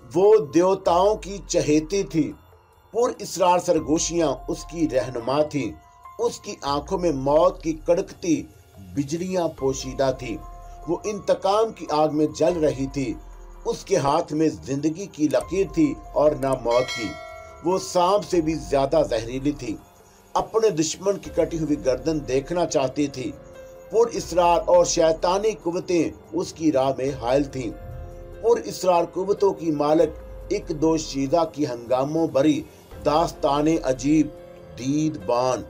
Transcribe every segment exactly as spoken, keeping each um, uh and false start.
वो देवताओं की चहेती थी, पुर इसरार सरगोशियां उसकी रहनुमा थी। उसकी आंखों में मौत की कड़कती बिजलियां पोशीदा थी। वो इंतकाम की आग में जल रही थी। उसके हाथ में जिंदगी की लकीर थी और ना मौत की। वो सांप से भी ज्यादा जहरीली थी। अपने दुश्मन की कटी हुई गर्दन देखना चाहती थी। पुर इसरार और शैतानी कुव्वतें उसकी राह में हायल थीं। पुर इसरार कुव्वतों की मालिक एक दो शीदा की हंगामों भरी दास्ताने अजीब दीद बान।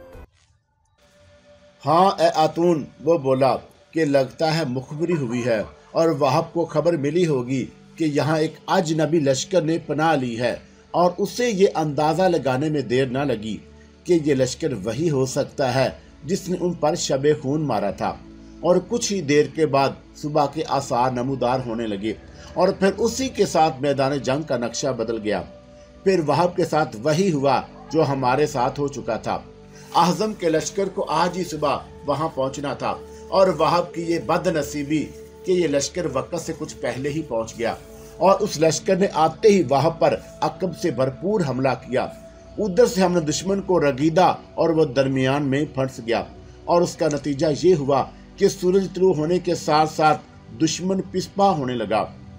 हाँ ए आतून, वो बोला कि लगता है मुखबरी हुई है और वहाब को खबर मिली होगी कि यहाँ एक अजनबी लश्कर ने पनाह ली है, और उसे ये अंदाजा लगाने में देर न लगी कि ये लश्कर वही हो सकता है जिसने उन पर शबे खून मारा था। और कुछ ही देर के बाद सुबह के आसार नमूदार होने लगे और फिर उसी के साथ मैदान जंग का नक्शा बदल गया। फिर वहाब के साथ वही हुआ जो हमारे साथ हो चुका था। आज़म के लश्कर को आज ही सुबह वहां पहुंचना था और वहाब की ये बदनसीबी कि ये लश्कर वक्त से कुछ पहले ही पहुंच गया और उस लश्कर ने आते ही वहाब पर अकब से भरपूर हमला किया। उधर से हमने दुश्मन को रगीदा और वो दरमियान में फंस गया और उसका नतीजा ये हुआ कि सूरज तुलू होने के साथ साथ दुश्मन पिस्पा होने लगा।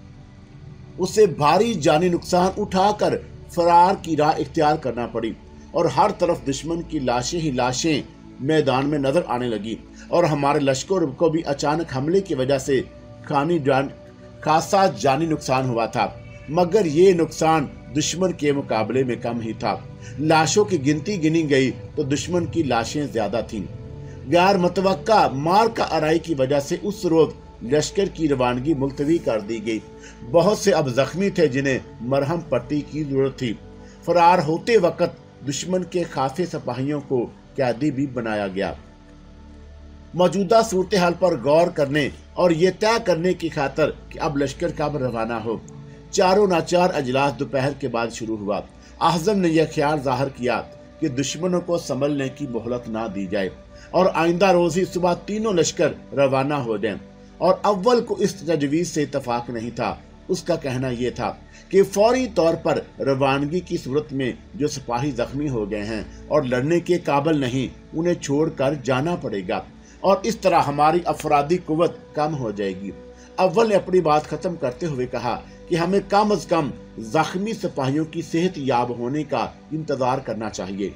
उसे भारी जानी नुकसान उठाकर फरार की राह इख्तियार करना पड़ी और हर तरफ दुश्मन की लाशें ही लाशें मैदान में नजर आने लगी और हमारे लश्कर को भी अचानक हमले की वजह से खानी जान खासा जानी नुकसान हुआ था, मगर ये नुकसान दुश्मन के मुकाबले में कम ही था। लाशों की गिनती गिनी गई तो दुश्मन की लाशें ज्यादा थीं। गैर मुतवक्का मार का आराई की वजह से उस रोज लश्कर की रवानगी मुलतवी कर दी गई। बहुत से अब जख्मी थे जिन्हें मरहम पट्टी की जरूरत थी। फरार होते वक्त दुश्मन के खासे सिपाहियों को कैदी भी बनाया गया। मौजूदा सूरत हाल पर गौर करने और ये तय करने की खातर कि अब लश्कर कब रवाना हो, चारों नाचार अजलास दोपहर के बाद शुरू हुआ। आज़म ने यह ख्याल जाहिर किया कि दुश्मनों को संभलने की मोहलत ना दी जाए और आइंदा रोज ही सुबह तीनों लश्कर रवाना हो जाएं। और अव्वल को इस तजवीज से इतफाक नहीं था। उसका कहना यह था कि फौरी तौर पर रवानगी की सूरत में जो सिपाही जख्मी हो गए हैं और लड़ने के काबिल नहीं, उन्हें छोड़कर जाना पड़ेगा और इस तरह हमारी अफरादी कुव्वत कम हो जाएगी। अव्वल ने अपनी बात खत्म करते हुए कहा कि हमें कम अज कम जख्मी सिपाहियों की सेहत याब होने का इंतजार करना चाहिए।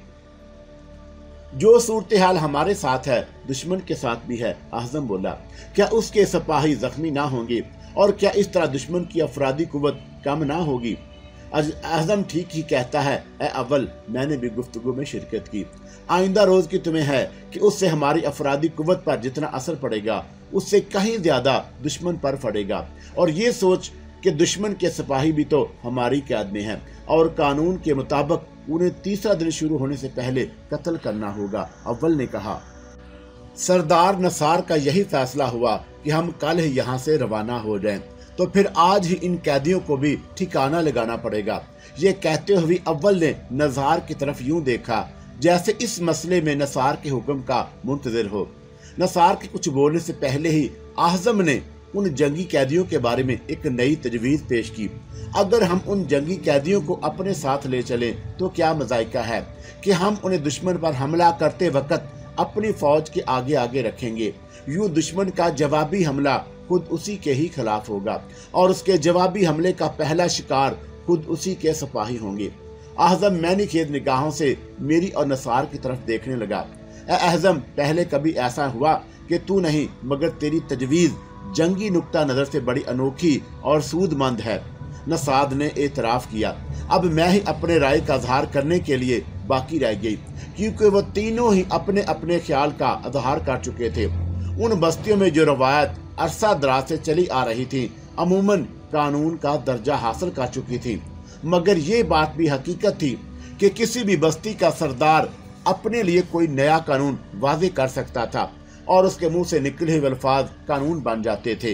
जो सूरत हाल हमारे साथ है दुश्मन के साथ भी है। आज़म बोला, क्या उसके सिपाही जख्मी ना होंगे और क्या इस तरह दुश्मन की अफरादी कुव्वत कम ना होगी? आज़म ठीक ही कहता है ए अव्वल, मैंने भी गुफ्तगू में शिरकत की। आइंदा रोज की तुम्हें है कि उससे हमारी अफरादी कुव्वत पर जितना असर पड़ेगा उससे कहीं ज्यादा दुश्मन पर पड़ेगा। और ये सोच कि दुश्मन के सिपाही भी तो हमारी कैद में हैं और कानून के मुताबिक उन्हें तीसरा दिन शुरू होने से पहले कत्ल करना होगा। अव्वल ने कहा, सरदार नसार का यही फैसला हुआ कि हम कल ही यहाँ से रवाना हो जाएं, तो फिर आज ही इन कैदियों को भी ठिकाना लगाना पड़ेगा। ये कहते हुए अव्वल ने नज़ार की तरफ यूं देखा जैसे इस मसले में नसार के हुक्म का मुंतजिर हो। नसार के कुछ बोलने से पहले ही आज़म ने उन जंगी कैदियों के बारे में एक नई तजवीज पेश की। अगर हम उन जंगी कैदियों को अपने साथ ले चलें तो क्या मजायका है कि हम उन्हें दुश्मन पर हमला करते वक्त अपनी फौज के आगे आगे रखेंगे। यूं दुश्मन का जवाबी हमला खुद उसी के ही खिलाफ होगा और उसके जवाबी हमले का पहला शिकार खुद उसी के सिपाही होंगे। आज़म मैंने खेद निगाहों से मेरी और नसार की तरफ देखने लगा। ए आज़म, पहले कभी ऐसा हुआ कि तू नहीं मगर तेरी तजवीज जंगी नुक्ता नजर से बड़ी अनोखी और सूदमंद है। नसाद ने एतराफ किया। अब मैं ही अपने राय का इजहार करने के लिए बाकी रह गई, क्योंकि वो तीनों ही अपने अपने ख्याल का इजहार कर चुके थे। उन बस्तियों में जो रवायत अरसा दराज से चली आ रही थी अमूमन कानून का दर्जा हासिल कर चुकी थी, मगर ये बात भी हकीकत थी कि किसी भी बस्ती का सरदार अपने लिए कोई नया कानून वाज़े कर सकता था और उसके मुंह से निकले हुए अल्फाज कानून बन जाते थे।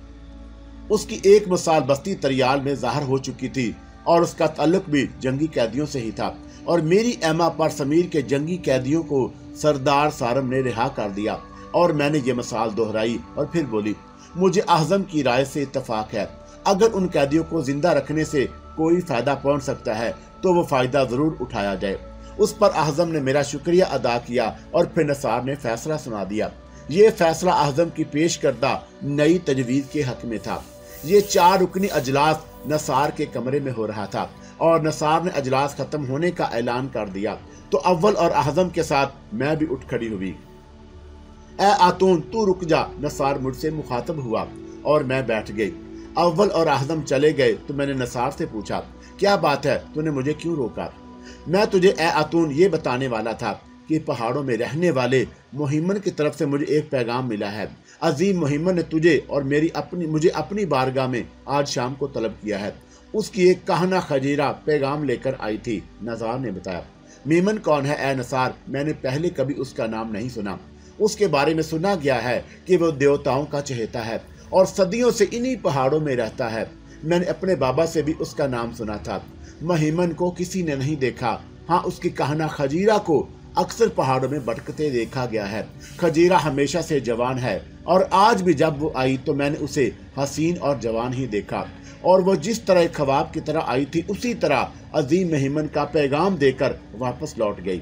उसकी एक मिसाल बस्ती तरियाल में जाहिर हो चुकी थी और उसका ताल्लुक भी जंगी कैदियों से ही था और मेरी एमा पर समीर के जंगी कैदियों को सरदार सारम ने रिहा कर दिया और मैंने ये मिसाल दोहराई और फिर बोली, मुझे आज़म की राय से इत्तफाक है اگر ان قیدیوں کو زندہ رکھنے سے کوئی فائدہ پہنچ سکتا ہے تو وہ فائدہ ضرور اٹھایا جائے۔ اس پر اعظم نے میرا شکریہ ادا کیا اور پھر نثار نے فیصلہ سنا دیا۔ یہ فیصلہ اعظم کی پیش کردہ نئی تجویز کے حق میں تھا۔ یہ چار رکنی اجلاس نثار کے کمرے میں ہو رہا تھا اور نثار نے اجلاس ختم ہونے کا اعلان کر دیا تو اول اور اعظم کے ساتھ میں بھی اٹھ کھڑی ہوئی۔ اے آتون تو رک جا، نثار مجھ سے مخاطب ہوا اور میں بیٹھ گئی۔ اول اور اعظم چلے گئے تو میں نے نثار سے پوچھا، کیا بات ہے، تو نے مجھے کیوں روکا؟ میں تجھے اے آتون یہ بتانے والا تھا کہ پہاڑوں میں رہنے والے مہمن کی طرف سے مجھے ایک پیغام ملا ہے۔ عظیم مہمن نے تجھے اور میری اپنی مجھے اپنی بارگاہ میں آج شام کو طلب کیا ہے۔ اس کی ایک کہنہ خجیرہ پیغام لے کر آئی تھی، نثار نے بتایا۔ مہمن کون ہے اے نثار؟ میں نے پہلے کبھی اس کا نام نہیں سنا۔ اس کے بارے میں سنا گیا ہے کہ وہ دیوتاؤں کا چہیتا ہے اور صدیوں سے انہی پہاڑوں میں رہتا ہے۔ میں نے اپنے بابا سے بھی اس کا نام سنا تھا۔ مہمن کو کسی نے نہیں دیکھا، ہاں اس کی کہنہ خجیرہ کو اکثر پہاڑوں میں بھٹکتے دیکھا گیا ہے۔ خجیرہ ہمیشہ سے جوان ہے اور آج بھی جب وہ آئی تو میں نے اسے حسین اور جوان ہی دیکھا، اور وہ جس طرح ایک خواب کی طرح آئی تھی اسی طرح عظیم مہمن کا پیغام دے کر واپس لوٹ گئی۔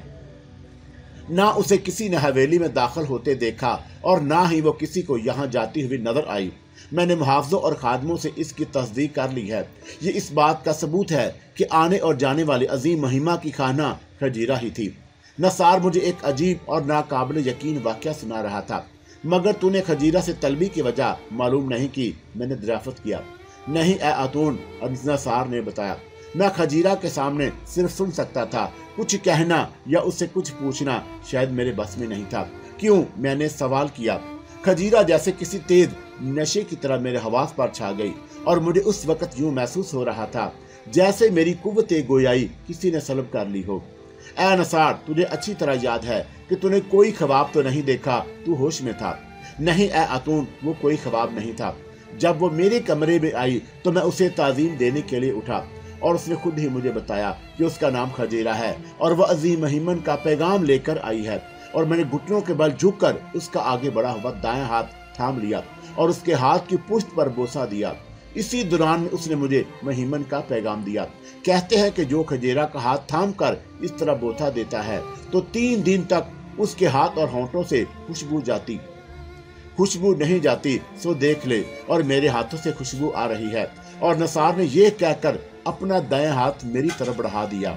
نہ اسے کسی نے حویلی میں داخل ہوتے دیکھا اور نہ ہی وہ کسی کو یہاں جاتی ہوئی نظر آئی۔ میں نے محافظوں اور خادموں سے اس کی تصدیق کر لی ہے۔ یہ اس بات کا ثبوت ہے کہ آنے اور جانے والے عظیم مہمہ کی خانہ خجیرہ ہی تھی۔ نثار مجھے ایک عجیب اور ناقابل یقین واقعہ سنا رہا تھا۔ مگر تو نے خجیرہ سے طلبی کی وجہ معلوم نہیں کی؟ میں نے دریافت کیا۔ نہیں اے آتون، نثار نے بتایا، میں خجیرہ کے سامنے صرف سن سکتا تھا، کچھ کہنا یا اس سے کچھ پوچھنا شاید میرے بس میں نہیں تھا۔ کیوں؟ میں نے سوال کیا۔ خجیرہ جیسے کسی تیز نشے کی طرح میرے حواس پر چھا گئی اور مجھے اس وقت یوں محسوس ہو رہا تھا جیسے میری قوت گویائی کسی نے سلب کر لی ہو۔ اے نثار، تجھے اچھی طرح یاد ہے کہ تو نے کوئی خواب تو نہیں دیکھا، تو ہوش میں تھا۔ نہیں اے آتون، وہ کوئی خواب نہیں تھا۔ جب وہ میرے کمرے میں آئی تو میں اسے تعظیم دینے کے لیے اٹھا اور اس نے خود ہی مجھے بتایا کہ اس کا نام خجیرہ ہے اور وہ عظیم مہمن کا پیغام لے کر آئی ہے، اور میں نے گھٹنوں کے بل جھک کر اس کا آگے بڑھا ہوا دائیں ہاتھ تھام لیا اور اس کے ہاتھ کی پشت پر بوسہ دیا۔ اسی دوران میں اس نے مجھے مہمن کا پیغام دیا۔ کہتے ہیں کہ جو خجیرہ کا ہاتھ تھام کر اس طرح بوسہ دیتا ہے تو تین دن تک اس کے ہاتھ اور ہونٹوں سے خوشبو جاتی خوشبو نہیں جاتی سو دیکھ لے، اور میرے ہاتھوں سے خوشبو آ رہی ہے۔ اور نثار نے یہ کہہ کر اپنا دائیں ہاتھ میری طرف بڑھا دیا۔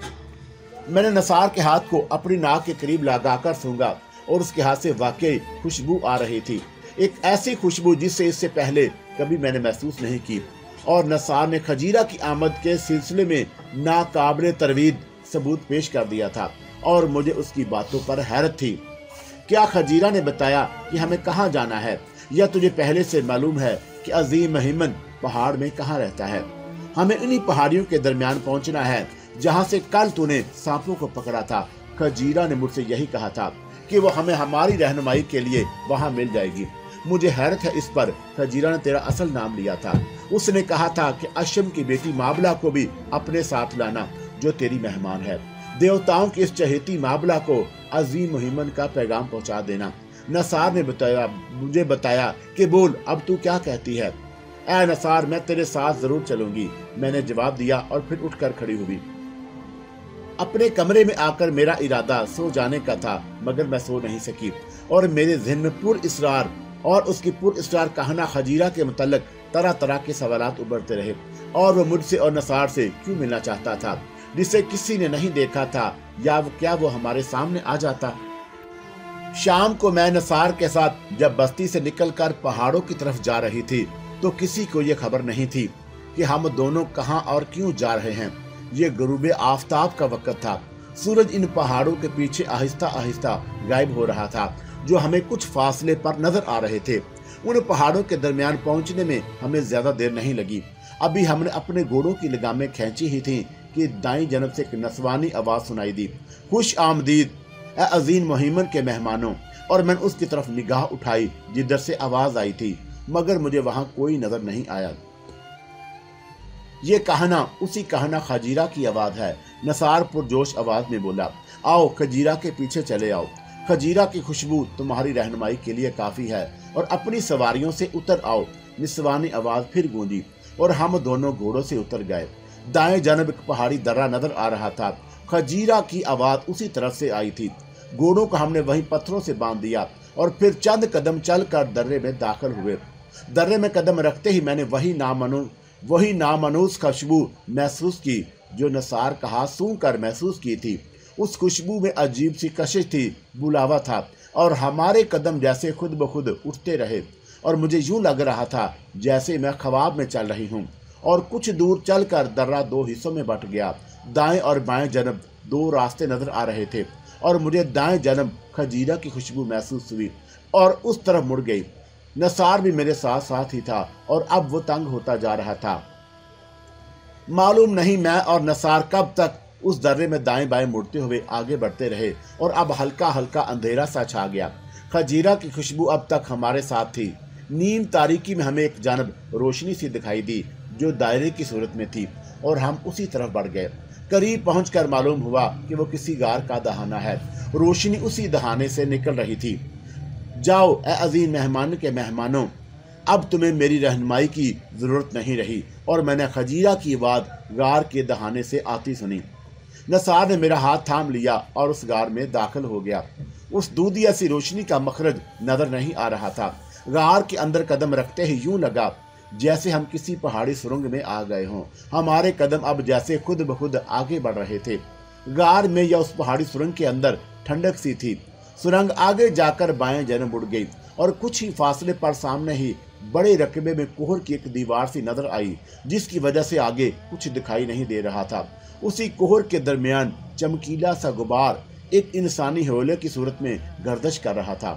میں نے نثار کے ہاتھ کو اپنی ناک کے قریب لگا کر سونگا اور اس کے ہاتھ سے واقعی خوشبو آ رہی تھی، ایک ایسی خوشبو جس سے اس سے پہلے کبھی میں نے محسوس نہیں کی۔ اور نثار نے خجیرہ کی آمد کے سلسلے میں ناقابل تردید ثبوت پیش کر دیا تھا اور مجھے اس کی باتوں پر حیرت تھی۔ کیا خجیرہ نے بتایا کہ ہمیں کہاں جانا ہے، یا تجھے پہلے سے معلوم ہے کہ عظیم مہمن پہاڑ میں کہاں رہتا ہے؟ ہمیں انہی پہاڑیوں کے درمیان پہنچنا ہے جہاں سے کل تو نے سانپوں کو پکڑا تھا۔ خجیرہ نے مجھ سے یہی کہا تھا کہ وہ ہمیں ہماری رہنمائی کے لیے وہاں مل جائے گی۔ مجھے حیرت ہے اس پر، خجیرہ نے تیرا اصل نام لیا تھا۔ اس نے کہا تھا کہ اشم کی بیٹی مابلہ کو بھی اپنے ساتھ لانا جو تیری مہمان ہے۔ دیوتاؤں کی اس چہیتی مابلہ کو عظیم مہمن کا پیغام پہنچا دینا۔ نثار نے بتایا مجھے بتایا کہ بول اب تو کیا کہتی ہے؟ اے نثار، میں تیرے ساتھ ضرور چلوں گی، میں نے جواب دیا اور پھر اٹھ کر کھڑی ہوئی۔ اپنے کمرے میں آ کر میرا ارادہ سو جانے کا تھا، مگر میں سو نہیں سکی اور میرے ذہن میں پر اسرار اور اس کی پر اسرار کہنا خجیرہ کے متعلق طرح طرح کے سوالات ابھرتے رہے۔ اور وہ مجھ سے اور نثار سے کیوں ملنا چاہتا تھا جسے کسی نے نہیں دیکھا تھا، یا کیا وہ ہمارے سامنے آ جاتا؟ شام کو میں نثار کے ساتھ جب بستی سے نکل کر پہاڑوں کی طرف جا رہی تھی تو کسی کو یہ خبر نہیں تھی کہ ہم دونوں کہاں اور کیوں جا رہے ہیں۔ یہ غروب آفتاب کا وقت تھا۔ سورج ان پہاڑوں کے پیچھے آہستہ آہستہ غائب ہو رہا تھا جو ہمیں کچھ فاصلے پر نظر آ رہے تھے۔ ان پہاڑوں کے درمیان پہنچنے میں ہمیں زیادہ دیر نہیں لگی۔ ابھی ہم نے اپنے گھوڑوں کی لگامیں کھینچی ہی تھیں کہ دائیں جانب سے ایک نسوانی آواز سنائی دی، خوش آمدید اے عظیم مہمن کے مہمانوں۔ اور میں نے اس کی طرف نگاہ اٹھائی جدھر سے آواز آئی تھی، مگر مجھے وہاں کوئی نظر نہیں آیا۔ یہ کہنا اسی کہنا خجیرہ کی آواز ہے۔ نثار پرجوش آواز میں بولا، آؤ خجیرہ کے پیچھے چلے آؤ، خجیرہ کی خوشبو تمہاری رہنمائی کے لیے کافی ہے، اور اپنی سواریوں سے اتر آؤ۔ نسوانی آواز پھر گونجی، और हम दोनों घोड़ों से उतर गए। दाएं जानब एक पहाड़ी दर्रा नजर आ रहा था। खजीरा की आवाज उसी तरफ से आई थी। घोड़ों को हमने वहीं पत्थरों से बांध दिया और फिर चंद कदम चलकर दर्रे में दाखिल हुए। दर्रे में कदम रखते ही मैंने वही नामनु वही नामनूस खुशबू महसूस की जो नसार कहा सूंघ कर महसूस की थी। उस खुशबू में अजीब सी कशिश थी, बुलावा था और हमारे कदम जैसे खुद ब खुद उठते रहे और मुझे यूं लग रहा था जैसे मैं ख्वाब में चल रही हूं। और कुछ दूर चलकर दर्रा दो हिस्सों में बट गया। दाएं और बाएं जानब दो रास्ते नजर आ रहे थे और मुझे दाएं जानब खजीरा की खुशबू महसूस हुई और उस तरफ मुड़ गई। नसार भी मेरे साथ साथ ही था और अब वो तंग होता जा रहा था। मालूम नहीं मैं और नसार कब तक उस दर्रे में दाएं बाएं मुड़ते हुए आगे बढ़ते रहे और अब हल्का हल्का अंधेरा सा छा गया। खजीरा की खुशबू अब तक हमारे साथ थी। नीम तारीकी में हमें एक जानब रोशनी सी दिखाई दी जो दायरे की सूरत में थी और हम उसी तरफ बढ़ गए। करीब पहुंचकर मालूम हुआ कि वो किसी गार का दहाना है। रोशनी उसी दहाने से निकल रही थी। जाओ ए अजीम मेहमान के मेहमानों, अब तुम्हें मेरी रहनुमाई की जरूरत नहीं रही। और मैंने खजीरा की आवाज गार के दहाने से आती सुनी। नसार ने मेरा हाथ थाम लिया और उस गार में दाखिल हो गया। उस दूधिया सी रोशनी का मखरज नजर नहीं आ रहा था। गार के अंदर कदम रखते ही यूं लगा जैसे हम किसी पहाड़ी सुरंग में आ गए हों। हमारे कदम अब जैसे खुद ब खुद आगे बढ़ रहे थे। गार में या उस पहाड़ी सुरंग के अंदर ठंडक सी थी। सुरंग आगे जाकर बाएं जानब मुड़ गई और कुछ ही फासले पर सामने ही बड़े रकबे में कोहर की एक दीवार सी नजर आई जिसकी वजह से आगे कुछ दिखाई नहीं दे रहा था। उसी कोहर के दरमियान चमकीला सा गुबार एक इंसानी हौले की सूरत में गर्दिश कर रहा था।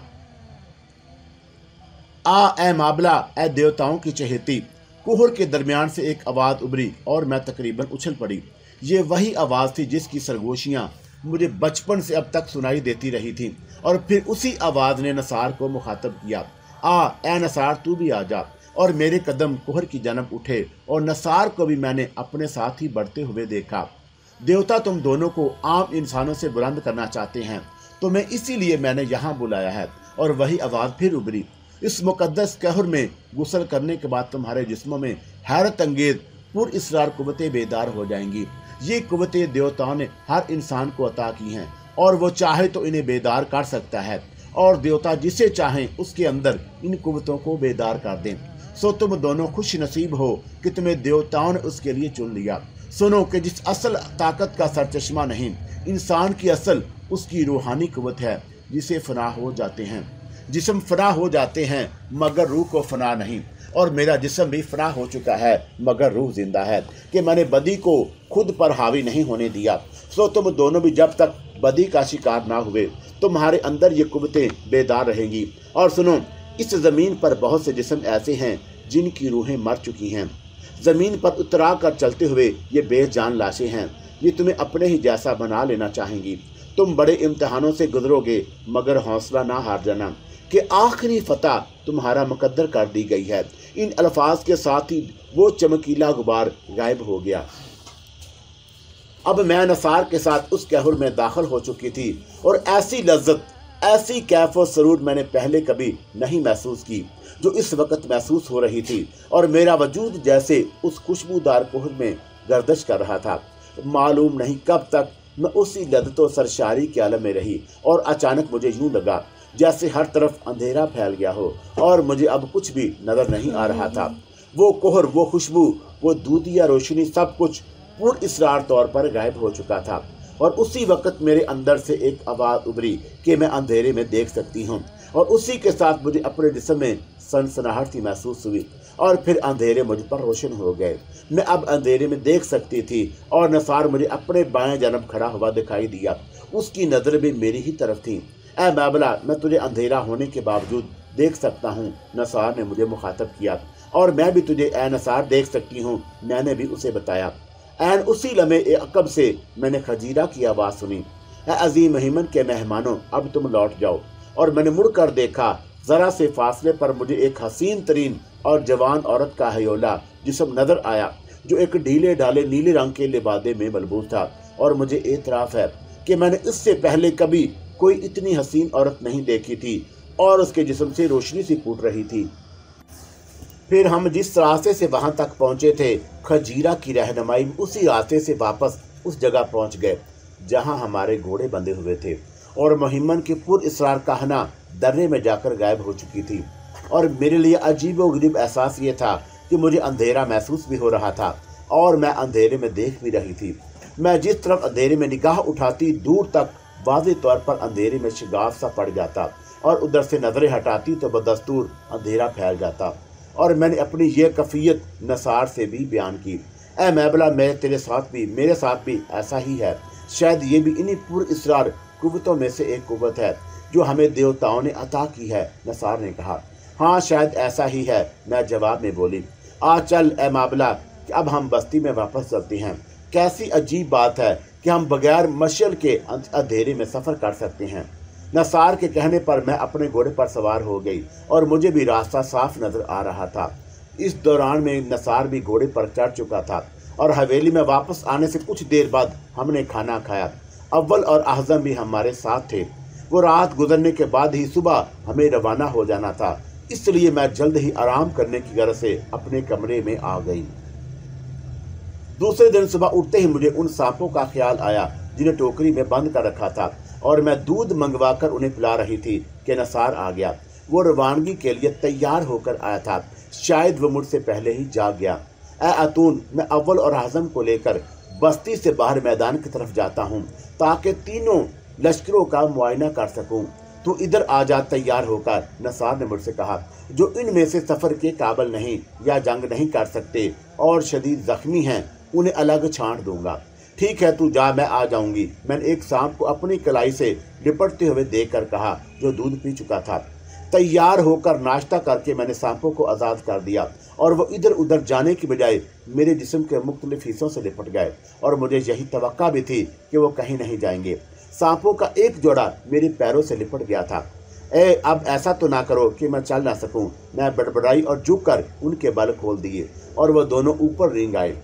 आ ए माबला, ए देवताओं की चहेती। कोहर के दरमियान से एक आवाज उभरी और मैं तकरीबन उछल पड़ी। ये वही आवाज थी जिसकी सरगोशियां मुझे बचपन से अब तक सुनाई देती रही थी। और फिर उसी आवाज ने नसार को मुखातब किया। आ ए नसार, तू भी आ जा। और मेरे कदम कोहर की जानब उठे और नसार को भी मैंने अपने साथ ही बढ़ते हुए देखा। देवता तुम दोनों को आम इंसानों से बुलंद करना चाहते हैं, तो मैं इसीलिए मैंने यहाँ बुलाया है। और वही आवाज फिर उभरी। इस मुकद्दस कहर में गुस्ल करने के बाद तुम्हारे जिस्मों में हैरत अंगेज पुर इसरार कुव्वतें बेदार हो जाएंगी। ये कुव्वतें देवताओं ने हर इंसान को अता की हैं और वो चाहे तो इन्हें बेदार कर सकता है और देवता जिसे चाहें उसके अंदर इन कुव्वतों को बेदार कर दें। सो तुम दोनों खुश नसीब हो कि तुम्हें देवताओं ने उसके लिए चुन लिया। सुनो कि जिस असल ताकत का सरचश्मा नहीं, इंसान की असल उसकी रूहानी कुव्वत है जिसे फना हो जाते हैं। जिस्म फना हो जाते हैं मगर रूह को फना नहीं। और मेरा जिस्म भी फना हो चुका है मगर रूह जिंदा है कि मैंने बदी को खुद पर हावी नहीं होने दिया। सो तुम दोनों भी जब तक बदी का शिकार ना हुए तुम्हारे अंदर ये कुव्वतें बेदार रहेंगी। और सुनो, इस जमीन पर बहुत से जिस्म ऐसे हैं जिनकी रूहें मर चुकी हैं। जमीन पर उतरा कर चलते हुए ये बेजान लाशें हैं। ये तुम्हें अपने ही जैसा बना लेना चाहेंगी। तुम बड़े इम्तिहानों से गुजरोगे मगर हौसला ना हार जाना कि आखिरी फतह तुम्हारा मुकद्दर कर दी गई है। इन अल्फाज के साथ ही वो चमकीला गुबार गायब हो गया। अब मैं नसार के साथ उस कहर में दाखिल हो चुकी थी और ऐसी लज्जत, ऐसी कैफ और सरूर मैंने पहले कभी नहीं महसूस की जो इस वक्त महसूस हो रही थी। और मेरा वजूद जैसे उस खुशबूदार कोहर में गर्दिश कर रहा था। मालूम नहीं कब तक मैं उसी लज्जत और सरशारी के आलम में रही और अचानक मुझे यूं लगा जैसे हर तरफ अंधेरा फैल गया हो और मुझे अब कुछ भी नजर नहीं आ रहा था। वो कोहर, वो खुशबू, वो दूधिया रोशनी, सब कुछ पूर्ण इसरार तौर पर गायब हो चुका था। और उसी वक्त मेरे अंदर से एक आवाज उभरी कि मैं अंधेरे में देख सकती हूँ। और उसी के साथ मुझे अपने जिस्म में सनसनाहट सी महसूस हुई और फिर अंधेरे मुझ पर रोशन हो गए। मैं अब अंधेरे में देख सकती थी और नसार मुझे अपने बाएं जानब खड़ा हुआ दिखाई दिया। उसकी नजर भी मेरी ही तरफ थी। ऐ बाबला, मैं तुझे अंधेरा होने के बावजूद देख सकता हूँ, नसार ने मुझे मुखातब किया। और मैं भी तुझे ऐ नसार देख सकती हूँ, मैंने भी उसे बताया। ऐन उसी लम्हे अकब से मैंने खजीरा की आवाज़ सुनी, ऐ अजीम महिमन के मेहमानों, अब तुम लौट जाओ। और मैंने मुड़कर देखा, ज़रा से फासले पर मुझे एक हसीन तरीन और जवान औरत का हयोला जिस्म नजर आया जो एक ढीले ढाले नीले रंग के लिबादे में मलबूस था। और मुझे एतराफ़ है कि मैंने इससे पहले कभी कोई इतनी हसीन औरत नहीं देखी थी और उसके जिस्म से रोशनी सी फूट रही थी। फिर हम जिस रास्ते से वहां तक पहुंचे थे, खजीरा की रहनुमाई में उसी रास्ते से वापस उस जगह पहुंच गए जहां हमारे घोड़े बंधे हुए थे, और मोहिम्मन की पुर इसरार कहना दर्रे में जाकर गायब हो चुकी थी। और मेरे लिए अजीबोगरीब एहसास ये था कि मुझे अंधेरा महसूस भी हो रहा था और मैं अंधेरे में देख भी रही थी। मैं जिस तरफ अंधेरे में निगाह उठाती, दूर तक वाज़ेह तौर पर अंधेरे में शिगाफ सा पड़ जाता, और उधर से नजरें हटाती तो बदस्तूर अंधेरा फैल जाता। और मैंने अपनी ये कैफियत नसार से भी बयान की। ए मैबला, मेरे तेरे साथ भी मेरे साथ भी ऐसा ही है। शायद ये भी इन्हीं पुर इसरार कुव्वतों में से एक कुव्वत है जो हमें देवताओं ने अता की है, नसार ने कहा। हाँ, शायद ऐसा ही है, मैं जवाब में बोली। आ चल ए माबला, अब हम बस्ती में वापस चलते हैं। कैसी अजीब बात है कि हम बगैर मशल के अंधेरे में सफ़र कर सकते हैं। नसार के कहने पर मैं अपने घोड़े पर सवार हो गई और मुझे भी रास्ता साफ नजर आ रहा था। इस दौरान में नसार भी घोड़े पर चढ़ चुका था और हवेली में वापस आने से कुछ देर बाद हमने खाना खाया। अव्वल और आज़म भी हमारे साथ थे। वो रात गुजरने के बाद ही सुबह हमें रवाना हो जाना था, इसलिए मैं जल्द ही आराम करने की गर्ज से अपने कमरे में आ गई। दूसरे दिन सुबह उठते ही मुझे उन सांपों का ख्याल आया जिन्हें टोकरी में बंद कर रखा था, और मैं दूध मंगवाकर उन्हें पिला रही थी कि नसार आ गया। वो रवानगी के लिए तैयार होकर आया था। शायद वो मुझसे पहले ही जाग गया। ए अतून, मैं अव्वल और आज़म को लेकर बस्ती से बाहर मैदान की तरफ जाता हूँ ताकि तीनों लश्करों का मुआयना कर सकूँ। तू इधर आ जा तैयार होकर, नसार ने मुझसे कहा। जो इनमें से सफ़र के काबिल नहीं या जंग नहीं कर सकते और शदीद जख्मी हैं, उन्हें अलग छांट दूंगा। ठीक है, तू जा, मैं आ जाऊंगी। मैंने एक सांप को अपनी कलाई से लिपटते हुए देखकर कहा, जो दूध पी चुका था। तैयार होकर नाश्ता करके मैंने सांपों को आज़ाद कर दिया और वो इधर उधर जाने की बजाय मेरे जिस्म के मुख्तलिफ हिस्सों से लिपट गए, और मुझे यही तवक्का भी थी कि वो कहीं नहीं जाएंगे। सांपों का एक जोड़ा मेरे पैरों से लिपट गया था। ए, अब ऐसा तो ना करो कि मैं चल ना सकूं। मैं बड़बड़ाई और झुक कर उनके बल खोल दिए और वो दोनों ऊपर रेंग आए।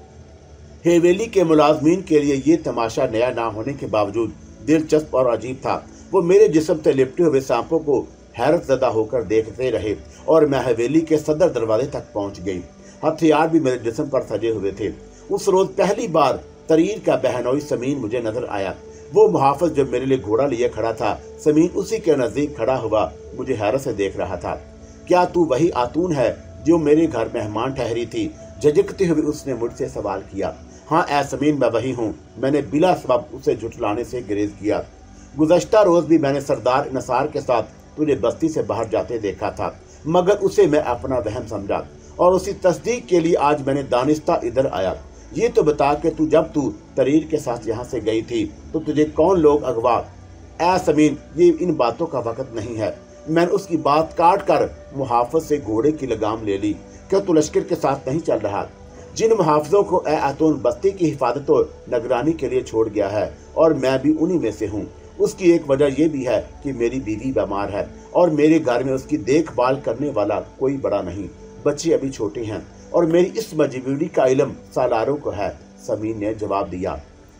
हवेली के मुलाजमीन के लिए ये तमाशा नया ना होने के बावजूद दिलचस्प और अजीब था। वो मेरे जिस्म से लिपटे हुए सांपों को हैरत ज़दा होकर देखते रहे और मैं हवेली के सदर दरवाजे तक पहुंच गई। हथियार भी मेरे जिस्म पर सजे हुए थे। उस रोज पहली बार तरीर का बहनोई समीन मुझे नजर आया। वो मुहाफिज जो मेरे लिए घोड़ा लिए खड़ा था, समीन उसी के नजदीक खड़ा हुआ मुझे हैरत से देख रहा था। क्या तू वही आतून है जो मेरे घर मेहमान ठहरी थी? झिझकते हुए उसने मुझसे सवाल किया। हाँ ए समीन, मैं वही हूँ। मैंने बिला सबब उसे झुठलाने से गुरेज किया। गुज़श्ता रोज भी मैंने सरदार नसार के साथ तुझे बस्ती से बाहर जाते देखा था, मगर उसे मैं अपना वहम समझा, और उसी तस्दीक के लिए आज मैंने दानिस्ता इधर आया। ये तो बता कि तू जब तू तरीर के साथ यहाँ से गई थी तो तुझे कौन लोग अगवा? ए समीन, ये इन बातों का वक्त नहीं है। मैंने उसकी बात काट कर मुहाफिज से घोड़े की लगाम ले ली। क्या तू लश्कर के साथ नहीं चल रहा? जिन मुहाफिजों को ए अतून बस्ती की हिफाजत और निगरानी के लिए छोड़ गया है, और मैं भी उन्हीं में से हूँ। उसकी एक वजह यह भी है कि मेरी बीवी बीमार है और मेरे घर में उसकी देखभाल करने वाला कोई बड़ा नहीं। बच्चे अभी छोटे हैं और मेरी इस मजबूरी का इल्म सालारों को है, समीन ने जवाब दिया।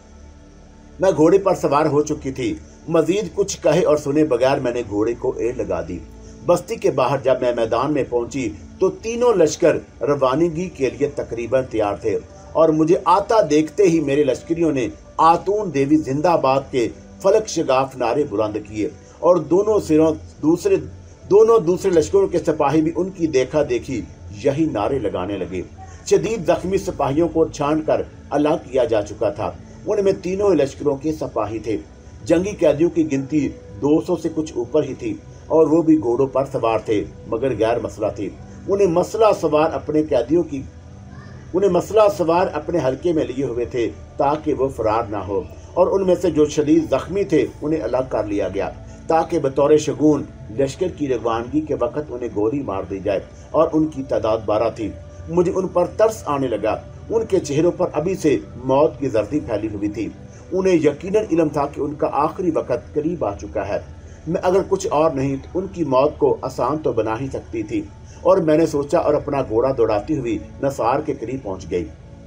मैं घोड़े पर सवार हो चुकी थी। मजीद कुछ कहे और सुने बगैर मैंने घोड़े को एड़ लगा दी। बस्ती के बाहर जब मैं मैदान में पहुंची तो तीनों लश्कर रवानगी के लिए तकरीबन तैयार थे, और मुझे आता देखते ही मेरे लश्करियों ने आतून देवी जिंदाबाद के फलक शगाफ नारे बुलंद किए, और दोनों सिरों दूसरे दोनों दूसरे लश्करों के सिपाही भी उनकी देखा देखी यही नारे लगाने लगे। शदीद जख्मी सिपाहियों को छान कर अलग किया जा चुका था। उनमें तीनों लश्करों के सिपाही थे। जंगी कैदियों की गिनती दो सौ से कुछ ऊपर ही थी, और वो भी घोड़ों पर सवार थे, मगर गैर मसला थी। उन्हें मसला सवार अपने कैदियों की उन्हें मसला सवार अपने हल्के में लिए हुए थे ताकि वो फरार ना हो, और उनमें से जो शदीद जख्मी थे उन्हें अलग कर लिया गया ताकि बतौर शगुन लश्कर की रवानगी के वक्त उन्हें गोली मार दी जाए, और उनकी तादाद बारह थी। मुझे उन पर तरस आने लगा। उनके चेहरों पर अभी से मौत की जर्दी फैली हुई थी। उन्हें यकीनन इल्म था कि उनका आखिरी वक्त करीब आ चुका है। मैं अगर कुछ और नहीं तो उनकी मौत को आसान तो बना ही सकती थी, और मैंने सोचा और अपना घोड़ा दौड़ाती हुई नसार के करीब पहुंच गई।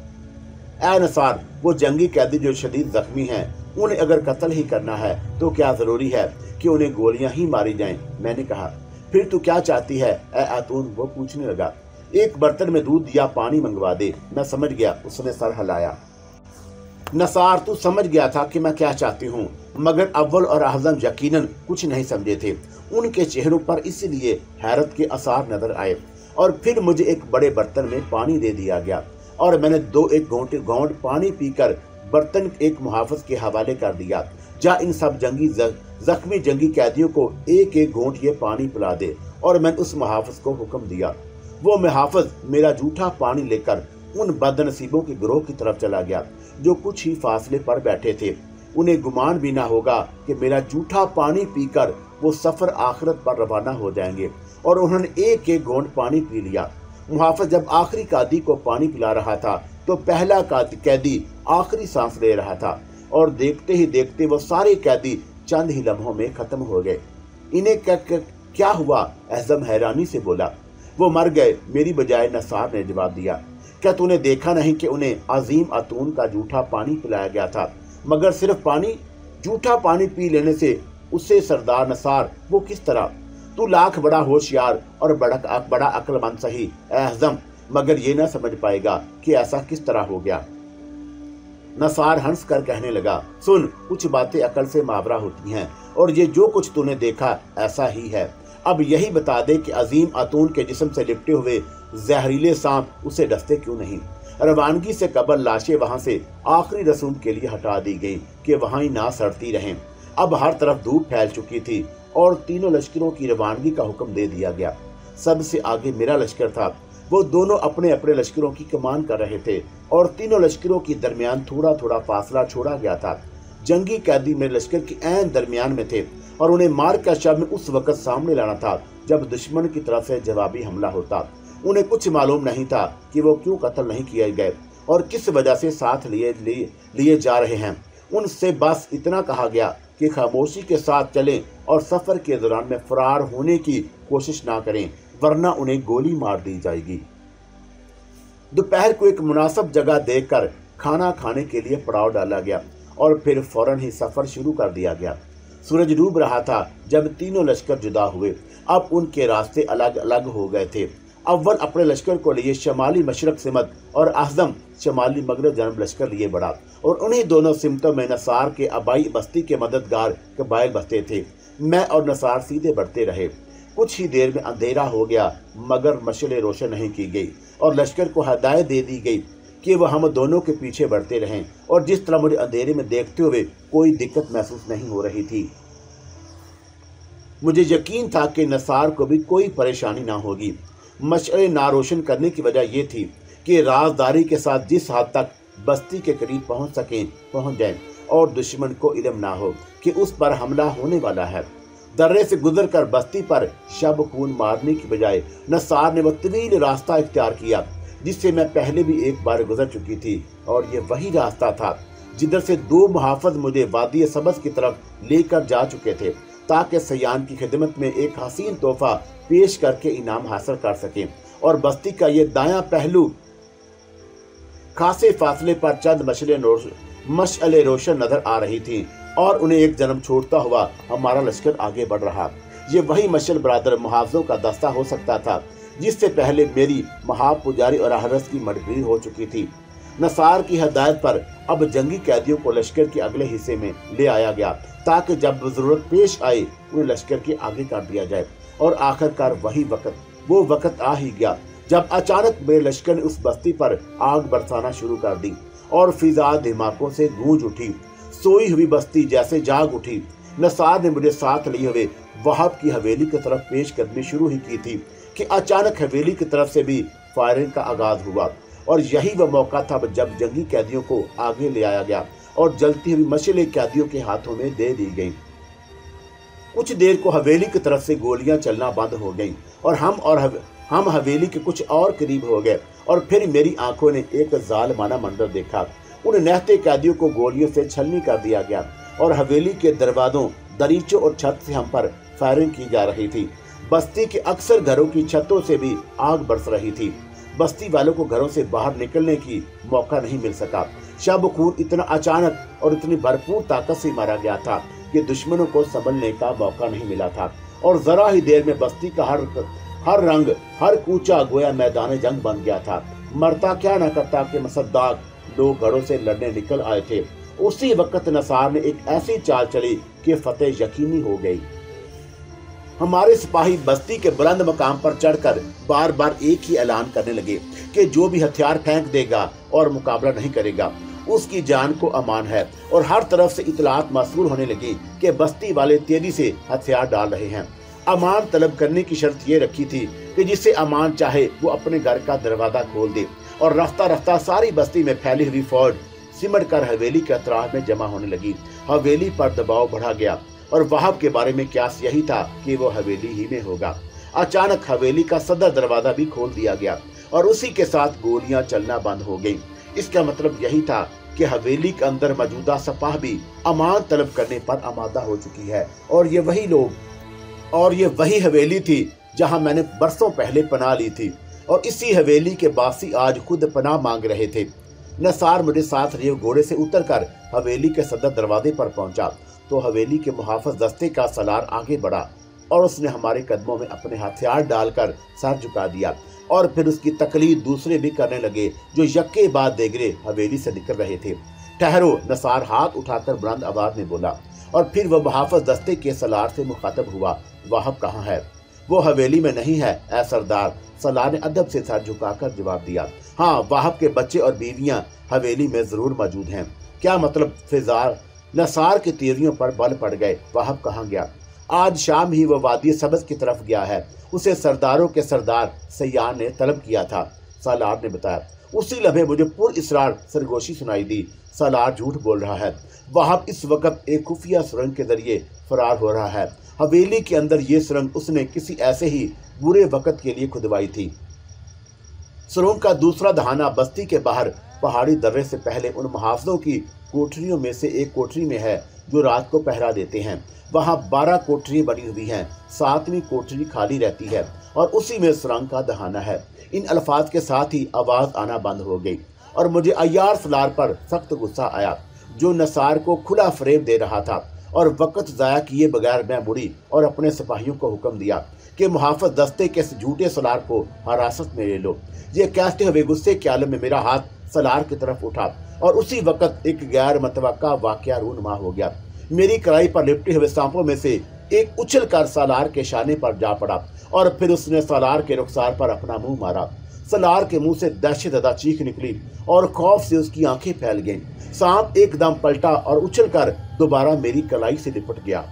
ऐ नसार, वो जंगी कैदी जो शदीद जख्मी हैं, उन्हें अगर कत्ल ही करना है तो क्या जरूरी है कि उन्हें गोलियां ही मारी जाएं? मैंने कहा। फिर तू क्या चाहती है ए आतून? वो पूछने लगा। एक बर्तन में दूध या पानी मंगवा दे। मैं समझ गया। उसने सर हिलाया। नसार, तू समझ गया था कि मैं क्या चाहती हूँ। मगर अव्वल और आज़म यकीनन कुछ नहीं समझे थे। उनके चेहरों पर इसलिए हैरत के आसार नजर आए। और फिर मुझे एक बड़े बर्तन में पानी दे दिया गया और मैंने दो एक घोंटे घोंट पानी पीकर बर्तन एक मुहाफिज के हवाले कर दिया। जा इन सब जंगी जख्मी जंगी कैदियों को एक एक घोंट ये पानी पिला दे। और मैंने उस मुहाफिज को हुक्म दिया। वो मुहाफिज मेरा जूठा पानी लेकर उन बदनसीबों के गिरोह की तरफ चला गया जो कुछ ही फासले पर बैठे थे। उन्हें गुमान भी ना होगा कि मेरा जूठा पानी पीकर वो सफर आखिरत पर रवाना हो जाएंगे। और उन्होंने एक एक घोंट पानी पी लिया। मुहाफिज जब आखिरी कैदी को पानी पिला रहा था तो पहला कैदी आखिरी सांस ले रहा था और देखते ही देखते वो सारे कैदी चंद ही लम्हों में खत्म हो गए। इन्हें क्या, क्या, क्या हुआ? आज़म हैरानी से बोला। वो मर गए, मेरी बजाय नसार ने जवाब दिया। क्या तूने देखा नहीं कि उन्हें अजीम अतून का जूठा पानी पिलाया गया था? मगर सिर्फ पानी? जूठा पानी पी लेने से उससे सरदार नसार वो किस तरह? तू लाख बड़ा होशियार और बड़ा बड़ा अक्लमंद सही आज़म, मगर ये ना समझ पाएगा कि ऐसा किस तरह हो गया। नसार हंस कर कहने लगा, सुन, कुछ बातें अकल से मावरा होती हैं और ये जो कुछ तूने देखा ऐसा ही है। अब यही बता दे कि अजीम अतून के जिस्म से लिपटे हुए जहरीले सांप उसे डसते क्यों नहीं? रवानगी से कबल लाशें वहां से आखिरी रसूम के लिए हटा दी गई कि वहां ही ना सड़ती रहें। अब हर तरफ धूप फैल चुकी थी और तीनों लश्करों की रवानगी का हुक्म दे दिया गया। सबसे आगे मेरा लश्कर था। वो दोनों अपने अपने लश्करों की कमान कर रहे थे और तीनों लश्करों के दरमियान थोड़ा थोड़ा फासला छोड़ा गया था। जंगी कैदी मेरे लश्कर के ऐन दरमियान में थे और उन्हें मार कर शब में उस वक्त सामने लाना था जब दुश्मन की तरफ से जवाबी हमला होता। उन्हें कुछ मालूम नहीं था कि वो क्यों कत्ल नहीं किए गए और किस वजह से साथ लिए लिए, लिए जा रहे हैं। उनसे बस इतना कहा गया कि खामोशी के साथ चलें और सफर के दौरान में फरार होने की कोशिश ना करें, वरना उन्हें गोली मार दी जाएगी। दोपहर को एक मुनासिब जगह देखकर खाना खाने के लिए पड़ाव डाला गया और फिर फौरन ही सफर शुरू कर दिया गया। सूरज डूब रहा था जब तीनों लश्कर जुदा हुए। अब उनके रास्ते अलग अलग हो गए थे। अव्वल अपने लश्कर को लिए शमाली मशरक सिमत और आज़म शमाली मगरब जनब लश्कर लिए बढ़ा और उन्हीं दोनों सिमतों में नसार के आबाई बस्ती के मददगार कबाइल बसते थे। मैं और नसार सीधे बढ़ते रहे। कुछ ही देर में अंधेरा हो गया मगर मशले रोशन नहीं की गई और लश्कर को हदायत दे दी गई कि वह हम दोनों के पीछे बढ़ते रहें। और जिस तरह मुझे अंधेरे में देखते हुए कोई दिक्कत महसूस नहीं हो रही थी, मुझे यकीन था कि नसार को भी कोई परेशानी ना होगी। मशले ना रोशन करने की वजह यह थी कि राजदारी के साथ जिस हद तक बस्ती के करीब पहुंच सकें पहुंच जाएं और दुश्मन को इल्म ना हो कि उस पर हमला होने वाला है। दर्रे से गुजर कर बस्ती पर शब खून मारने की बजाय नसार ने वह तवील रास्ता इख्तियार किया जिससे मैं पहले भी एक बार गुजर चुकी थी और ये वही रास्ता था जिधर से दो मुहाफिज मुझे वादी सबस की तरफ लेकर जा चुके थे ताकि सयान की खिदमत में एक हसीन तोहफा पेश करके इनाम हासिल कर सकें। और बस्ती का ये दायां पहलू खासे फासले पर चंद मशले मशअले रोशन नजर आ रही थी और उन्हें एक जन्म छोड़ता हुआ हमारा लश्कर आगे बढ़ रहा। ये वही मशल बरादर मुहाफिजों का दस्ता हो सकता था जिससे पहले मेरी महाब पुजारी और हरस की मजबूरी हो चुकी थी। नसार की हदायत पर अब जंगी कैदियों को लश्कर के अगले हिस्से में ले आया गया ताकि जब जरूरत पेश आए उन्हें लश्कर के आगे कर दिया जाए। और आखिरकार वही वक्त वो वक्त आ ही गया जब अचानक मेरे लश्कर ने उस बस्ती पर आग बरसाना शुरू कर दी और फिजा धमाकों से गूंज उठी। सोई हुई बस्ती जैसे जाग उठी। नसार ने मुझे साथ लिए हुए वहाब की हवेली की तरफ पेश कदमी शुरू ही की थी कि अचानक हवेली की तरफ से भी फायरिंग का आगाज हुआ। और यही वह मौका था जब जंगी कैदियों को आगे ले आया गया और जलती हुई मशलें कैदियों के हाथों में दे दी गई। कुछ देर को हवेली की तरफ से गोलियां चलना बंद हो गईं और हम और हव, हम हवेली के कुछ और करीब हो गए और फिर मेरी आंखों ने एक जालिमाना मंजर देखा। उन नहते कैदियों को गोलियों से छलनी कर दिया गया और हवेली के दरवाजों, दरीचों और छत से हम पर फायरिंग की जा रही थी। बस्ती के अक्सर घरों की छतों से भी आग बरस रही थी। बस्ती वालों को घरों से बाहर निकलने की मौका नहीं मिल सका। शब खून इतना अचानक और इतनी भरपूर ताकत से मारा गया था कि दुश्मनों को संभलने का मौका नहीं मिला था और जरा ही देर में बस्ती का हर हर रंग, हर कूचा गोया मैदान जंग बन गया था। मरता क्या न करता कि मुसद्दाक दो घड़ों से लड़ने निकल आए थे। उसी वक्त नसार ने एक ऐसी चाल चली कि फतेह यकीनी हो गई। हमारे सिपाही बस्ती के बुलंद मकाम पर चढ़कर बार बार एक ही ऐलान करने लगे कि जो भी हथियार फेंक देगा और मुकाबला नहीं करेगा उसकी जान को अमान है। और हर तरफ से इतलात मौसूल होने लगी कि बस्ती वाले तेजी से हथियार डाल रहे हैं। अमान तलब करने की शर्त ये रखी थी कि जिसे अमान चाहे वो अपने घर का दरवाजा खोल दे। और रफ्ता रफ्ता सारी बस्ती में फैली हुई फौज सिमट कर हवेली के अतराफ में जमा होने लगी। हवेली पर दबाव बढ़ा गया और वहाब के बारे में क्यास यही था कि वो हवेली ही में होगा। अचानक हवेली का सदर दरवाजा भी खोल दिया गया और उसी के साथ गोलियां चलना बंद हो गईं। इसका मतलब यही था कि हवेली के अंदर मौजूदा सपाह भी अमान तलब करने पर आमादा हो चुकी है। और ये वही लोग और ये वही हवेली थी जहां मैंने बरसों पहले पनाह ली थी। और इसी हवेली के बासी आज खुद पनाह मांग रहे थे। नसार मुझे साथ लिए घोड़े से उतरकर हवेली के सदर दरवाजे पर पहुंचा तो हवेली के मुहाफिज दस्ते का सलार आगे बढ़ा और उसने हमारे कदमों में अपने हथियार डालकर सर झुका दिया। और फिर उसकी तकलीद दूसरे भी करने लगे जो यक्के बाद देगरे हवेली से निकल रहे थे। ठहरो, नसार हाथ उठाकर बुलंद आवाज में बोला। और फिर वह मुहाफिज दस्ते के सलार से मुखातब हुआ, वाहब कहाँ है? वो हवेली में नहीं है ऐ सरदार। सलार ने अदब से सर झुकाकर जवाब दिया, हाँ, वाहब के बच्चे और बीवियां हवेली में जरूर मौजूद हैं। क्या मतलब फिजार? नसार की तीरियों पर बल पड़ गए। वाहब कहाँ गया? आज शाम ही वह वादी सबज की तरफ गया है। उसे सरदारों के सरदार सयान ने तलब किया था, सालार ने बताया। उसी लम्हे मुझे पुर इसरार सरगोशी सुनाई दी। सालार झूठ बोल रहा है। वाहब इस वक्त एक खुफिया सुरंग के जरिए फरार हो रहा है। हवेली के अंदर ये सुरंग उसने किसी ऐसे ही बुरे वक्त के लिए खुदवाई थी। सुरंग का दूसरा दहाना बस्ती के बाहर पहाड़ी दर्रे से पहले उन मुहाफिजों की कोठरियों में से एक कोठरी में है जो रात को पहरा देते हैं। वहाँ बारह कोठरियां बनी हुई हैं। सातवीं कोठरी खाली रहती है और उसी में सुरंग का दहाना है। इन अल्फाज के साथ ही आवाज आना बंद हो गई और मुझे अय्यार सलार पर सख्त गुस्सा आया जो नसार को खुला फरेब दे रहा था। और वक्त ज़ाया किए बगैर मैं मुड़ी और अपने सिपाहियों को हुक्म दिया कि मुहाफिज दस्ते के इस झूठे सलार को हिरासत में ले लो। ये कहते हुए गुस्से के आलम में मेरा हाथ सलार की तरफ उठा और उसी वक्त एक गैर मतवक्का वाकया रूनुमा हो गया। मेरी कलाई पर लिपटे हुए सांपों में से एक उछल कर सालार के शाने पर जा पड़ा और फिर उसने सालार के रुखसार पर अपना मुंह मारा। सलार के मुंह से दहशतज़दा चीख निकली और खौफ से उसकी आंखें फैल गईं। सांप एकदम पलटा और उछलकर दोबारा मेरी कलाई से लिपट गया।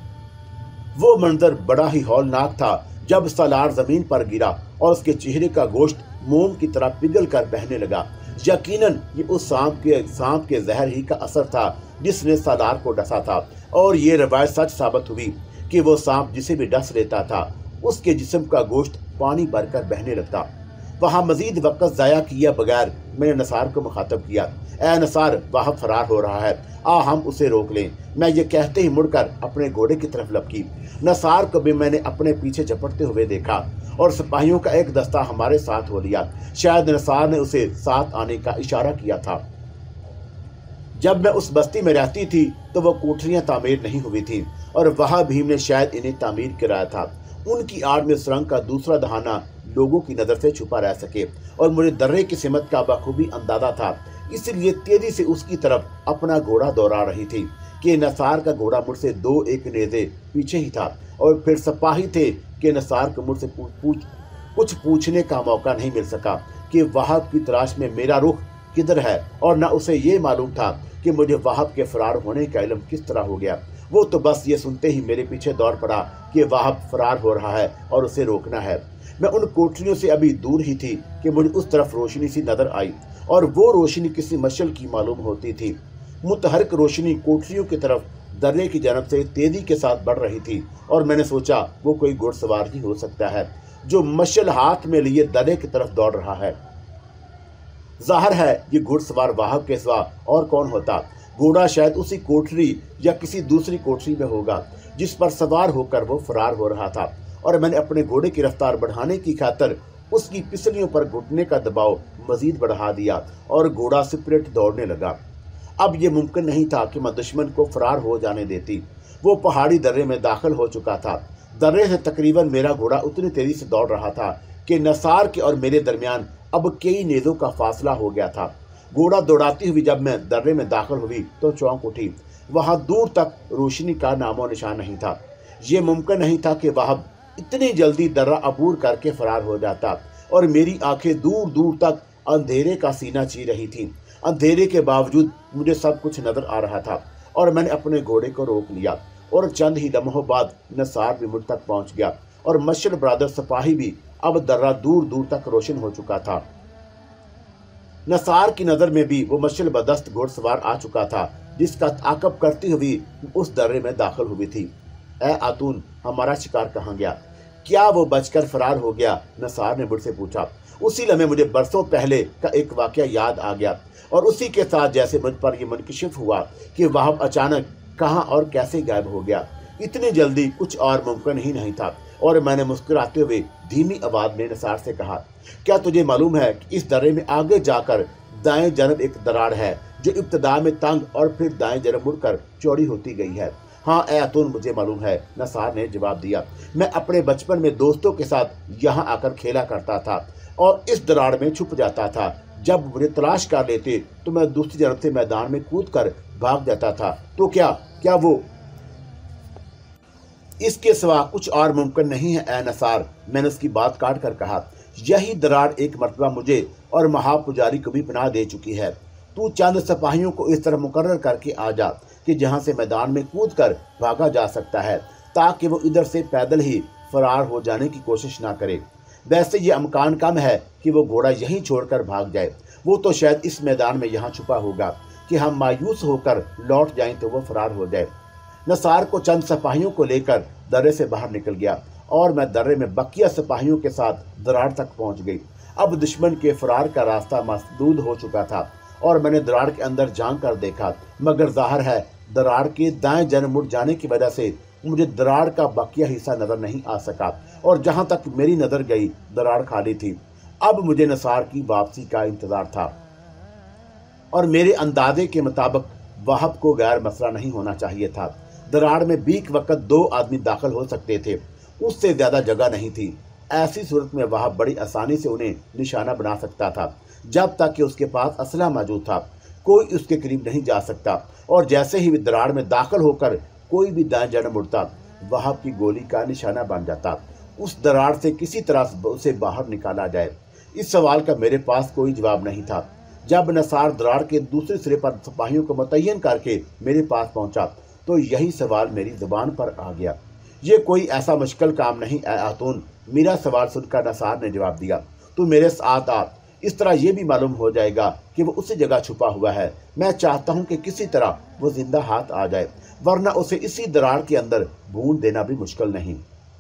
वो मंजर बड़ा ही हौलनाक था जब सालार जमीन पर गिरा और उसके चेहरे का गोश्त मोम की तरह पिघल कर बहने लगा। यकीनन ये उस सांप के सांप के जहर ही का असर था जिसने सालार को डसा था। और ये रवायत सच साबित हुई कि वो सांप जिसे भी डस लेता था उसके जिस्म का गोश्त पानी भरकर बहने लगता। वहाँ मजीद वक्त ज़ाया किया बगैर मैंने नसार को मुखातब किया, ए नसार, वहाँ फरार हो रहा है, आ हम उसे रोक लें। मैं ये कहते ही मुड़कर अपने घोड़े की तरफ लपकी। नसार को भी मैंने अपने पीछे झपटते हुए देखा और सिपाहियों का एक दस्ता हमारे साथ हो लिया। शायद नसार ने उसे साथ आने का इशारा किया था। जब मैं उस बस्ती में रहती थी तो वो कोठरियां तामीर नहीं हुई थी और वहाँ भीम ने शायद इन्हें तामीर कराया था। उनकी आड़ में सुरंग का दूसरा दहाना लोगों की नज़र से छुपा रह सके और मुझे दर्रे की सिमत का बखूबी अंदाजा था। इसलिए तेजी से उसकी तरफ अपना घोड़ा दौड़ा रही थी कि नसार का घोड़ा मुझसे दो एक नेज़े पीछे ही था। और फिर सिपाही थे कि नसार को मुझसे पूछ, पूछ, कुछ पूछने का मौका नहीं मिल सका कि वहाब की तलाश में मेरा रुख किधर है। और न उसे ये मालूम था कि मुझे वहाब के फरार होने का इल्म किस तरह हो गया। वो तो बस ये सुनते ही मेरे पीछे दौड़ पड़ा कि वहाब फरार हो रहा है और उसे रोकना है। मैं उन कोठरियों से अभी दूर ही थी कि मुझे उस तरफ रोशनी सी नजर आई और वो रोशनी किसी मशल की मालूम होती थी। मुतहरक रोशनी कोठरियों की तरफ दर्रे की जानब से तेजी के साथ बढ़ रही थी और मैंने सोचा वो कोई घुड़सवार ही हो सकता है जो मशल हाथ में लिए दर्रे की तरफ दौड़ रहा है। जाहिर है ये घुड़सवार वाहब के सिवा और कौन होता। घोड़ा शायद उसी कोठरी या किसी दूसरी कोठरी में होगा जिस पर सवार होकर वो फरार हो रहा था। और मैंने अपने घोड़े की रफ्तार बढ़ाने की खातिर उसकी पिसलियों पर घुटने का दबाव मजीद बढ़ा दिया और घोड़ा सिपरेट दौड़ने लगा। अब ये मुमकिन नहीं था कि मैं दुश्मन को फरार हो जाने देती। वो पहाड़ी दर्रे में दाखिल हो चुका था। दर्रे से तकरीबन मेरा घोड़ा उतनी तेजी से दौड़ रहा था कि नसार के और मेरे दरमियान अब कई नेज़ों का फासला हो गया था। घोड़ा दौड़ाती हुई जब मैं दर्रे में दाखिल हुई तो चौंक उठी। वहां दूर तक रोशनी का नामो निशान नहीं था। ये मुमकिन नहीं था कि वहाब इतनी जल्दी दर्रा अबूर करके फरार हो जाता, और मेरी आंखें दूर दूर तक अंधेरे का सीना ची रही थीं। अंधेरे के बावजूद मुझे सब कुछ नजर आ रहा था, और मैंने अपने घोड़े को रोक लिया, और चंद ही लम्हों बाद नसार भी मुझ तक पहुंच गया, और मशल बरादर सिपाही भी अब दर्रा दूर दूर तक रोशन हो चुका था। नसार की नजर में भी वो मशल बदस्त घोड़सवार आ चुका था, जिसका ताकब करती हुई उस दर्रे में दाखिल हुई थी। ए आतून, हमारा शिकार कहाँ गया? क्या वो बचकर फरार हो गया? नसार ने मुझसे पूछा। उसी लम्हे मुझे बरसों पहले का एक वाकया याद आ गया, और उसी के साथ जैसे मुझ पर यह मुनकशिफ हुआ कि वहाब अचानक कहाँ और कैसे गायब हो गया। इतनी जल्दी कुछ और मुमकिन ही नहीं था, और मैंने मुस्कुराते हुए धीमी आवाज में नसार से कहा, क्या तुझे मालूम है कि इस दर्रे में आगे जाकर दाएं जानब एक दरार है जो इब्तदा में तंग और फिर दाएं जानब मुड़कर चौड़ी होती गई है? हाँ ए अतुन, मुझे मालूम है, नसार ने जवाब दिया। मैं अपने बचपन में दोस्तों के साथ यहाँ आकर खेला करता था और इस दरार में छुप जाता था। जब मुझे तलाश कर लेते तो मैं दूसरी तरफ से मैदान में कूद कर भाग जाता था। तो क्या क्या वो इसके सिवा कुछ और मुमकिन नहीं है ए नसार? मैंने उसकी बात काट कर कहा। यही दरार एक मरतबा मुझे और महापुजारी को भी पनाह दे चुकी है। तू चंद सिपाहियों को इस तरह मुकर्रर करके आ जा कि जहां से मैदान में कूद कर भागा जा सकता है, ताकि वो इधर से पैदल ही फरार हो जाने की कोशिश ना करे। वैसे ये अमकान कम है कि वो घोड़ा यहीं छोड़कर भाग जाए। वो तो शायद इस मैदान में यहाँ छुपा होगा कि हम मायूस होकर लौट जाएं तो वो फरार हो जाए। नसार को चंद सिपाहियों को लेकर दर्रे से बाहर निकल गया, और मैं दर्रे में बकिया सिपाहियों के साथ दरार तक पहुंच गई। अब दुश्मन के फरार का रास्ता मसदूद हो चुका था, और मैंने दरार के अंदर झांक कर देखा, मगर जाहिर है दरार के दाएं जानब मुड़ जाने की वजह से मुझे दरार का बकिया हिस्सा नजर नहीं आ सका, और जहां तक मेरी नजर गई दरार खाली थी। अब मुझे नसार की वापसी का इंतजार था, और मेरे अंदाजे के मुताबिक वहाब को गैर मसला नहीं होना चाहिए था। दरार में बीक वक्त दो आदमी दाखिल हो सकते थे, उससे ज्यादा जगह नहीं थी। ऐसी सूरत में वहाब बड़ी आसानी से उन्हें निशाना बना सकता था, जब तक कि उसके पास असला मौजूद था। कोई उसके करीब नहीं जा सकता, और जैसे ही दरार में दाखिल होकर कोई भी दाएं जानब मुड़ता, वहाब की गोली का निशाना बन जाता। उस दरार से किसी तरह उसे बाहर निकाला जाए, इस सवाल का मेरे पास कोई जवाब नहीं था। जब नसार दरार के दूसरे सिरे पर सिपाहियों को मुतय्यन करके मेरे पास पहुंचा, तो यही सवाल मेरी जुबान पर आ गया। ये कोई ऐसा मुश्किल काम नहीं ए आतून, मेरा सवाल सुनकर नसार ने जवाब दिया। तू मेरे साथ आ, इस तरह यह भी मालूम हो जाएगा कि वो उसी जगह छुपा हुआ है। मैं चाहता हूं कि किसी तरह वो जिंदा हाथ आ जाए, वरना उसे इसी दरार के अंदर भून देना भी मुश्किल नहीं।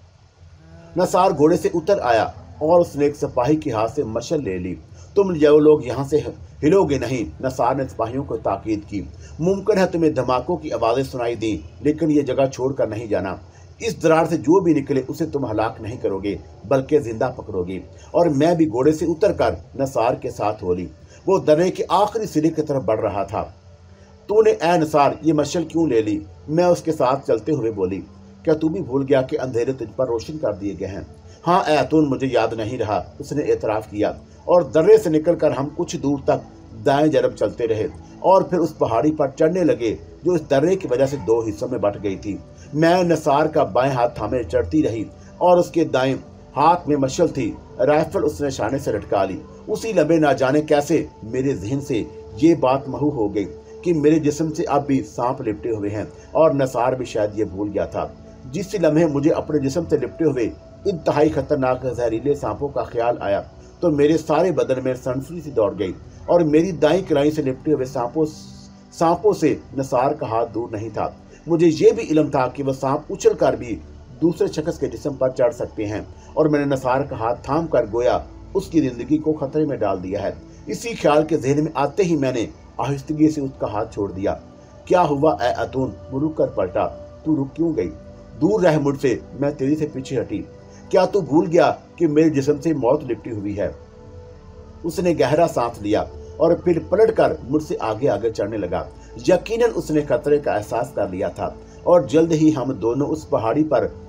नसार घोड़े से उतर आया, और उसने एक सिपाही के हाथ से मशल ले ली। तुम जो लोग यहाँ से हिलोगे नहीं, नसार ने सिपाहियों को ताकीद की। मुमकिन है तुम्हें धमाकों की आवाजें सुनाई दी, लेकिन ये जगह छोड़कर नहीं जाना। इस दरार से जो भी निकले उसे तुम हलाक नहीं करोगे, बल्कि जिंदा पकड़ोगे। और मैं भी घोड़े से उतरकर नसार के साथ हो ली। वो दर्रे के आखिरी सिरे की तरफ बढ़ रहा था। तूने ए नसार ये मशल क्यों ले ली? मैं उसके साथ चलते हुए बोली। क्या तू भी भूल गया कि अंधेरे तुझ पर रोशन कर दिए गए हैं? हाँ ए अतुन, मुझे याद नहीं रहा, उसने एतराफ़ किया। और दर्रे से निकलकर हम कुछ दूर तक दाएं जानब चलते रहे, और फिर उस पहाड़ी पर चढ़ने लगे जो इस दर्रे की वजह से दो हिस्सों में बट गई थी। मैं नसार का बाएं हाथ थामे चढ़ती रही, और उसके दाएं हाथ में मशल थी। राइफल उसने शाने से लटका ली। उसी लम्हे ना जाने कैसे मेरे जहन से ये बात महू हो गई कि मेरे जिस्म से अब भी सांप लिपटे हुए हैं, और नसार भी शायद ये भूल गया था। जिस लम्हे मुझे अपने जिस्म से लिपटे हुए इंतहाई खतरनाक जहरीले सांपों का ख्याल आया, तो मेरे सारे बदन में सनसनी सी दौड़ गई, और मेरी दाईं कलाई से लिपटे हुए सांपों सांपों से नसार का हाथ दूर नहीं था। मुझे ये भी इल्म था कि वह सांप उछल कर भी दूसरे शख्स के जिस्म पर चढ़ सकते हैं, और मैंने नसार का हाथ थाम कर गोया उसकी जिंदगी को खतरे में डाल दिया है। इसी ख्याल के जहन में आते ही मैंने आहिस्तगी से उसका हाथ छोड़ दिया। क्या हुआ ए अतून? वो रुक कर पलटा। तू रुक क्यों गई? दूर रह मुझसे, मैं तेरी से पीछे हटी। क्या तू भूल गया कि मेरे जिस्म से मौत लिपटी हुई है? उसने गहरा सांस लिया और फिर पलटकर मुझसे आगे आगे चढ़ने लगा। यकीनन उसने खतरे का एहसास कर लिया था, और जल्द ही हम दोनों उस पहाड़ी पर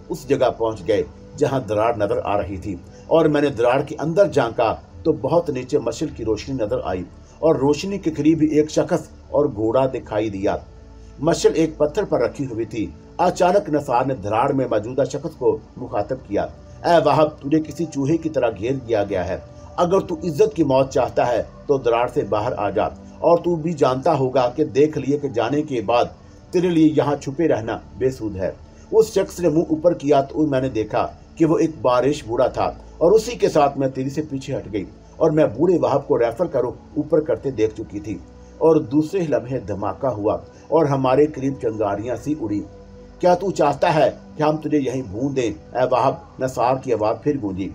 उस जगह पहुंच गए जहां दरार नजर आ रही थी और मैंने दरार के अंदर झांका तो बहुत नीचे मशाल की रोशनी नजर आई और रोशनी के करीब ही एक शख्स और घोड़ा दिखाई दिया। मशाल एक पत्थर पर रखी हुई थी। अचानक नसार ने दरार में मौजूदा शख्स को मुखातब किया, ऐ वाहब, तुझे किसी चूहे की तरह घेर दिया गया है। अगर तू इज्जत की मौत चाहता है तो दरार से बाहर आ जा, और तू भी जानता होगा कि देख लिए कि जाने के बाद तेरे लिए यहाँ छुपे रहना बेसूद है। उस शख्स ने मुंह ऊपर किया तो मैंने देखा कि वो एक बारिश बूढ़ा था और उसी के साथ मैं तेजी से पीछे हट गई और मैं बूढ़े वाहब को रेफर करो ऊपर करते देख चुकी थी और दूसरे लम्हे धमाका हुआ और हमारे करीब चंगारियां सी उड़ी। क्या तू चाहता है कि हम तुझे यहीं भून दें? ऐ वाहब, नसार की आवाज फिर गूंजी।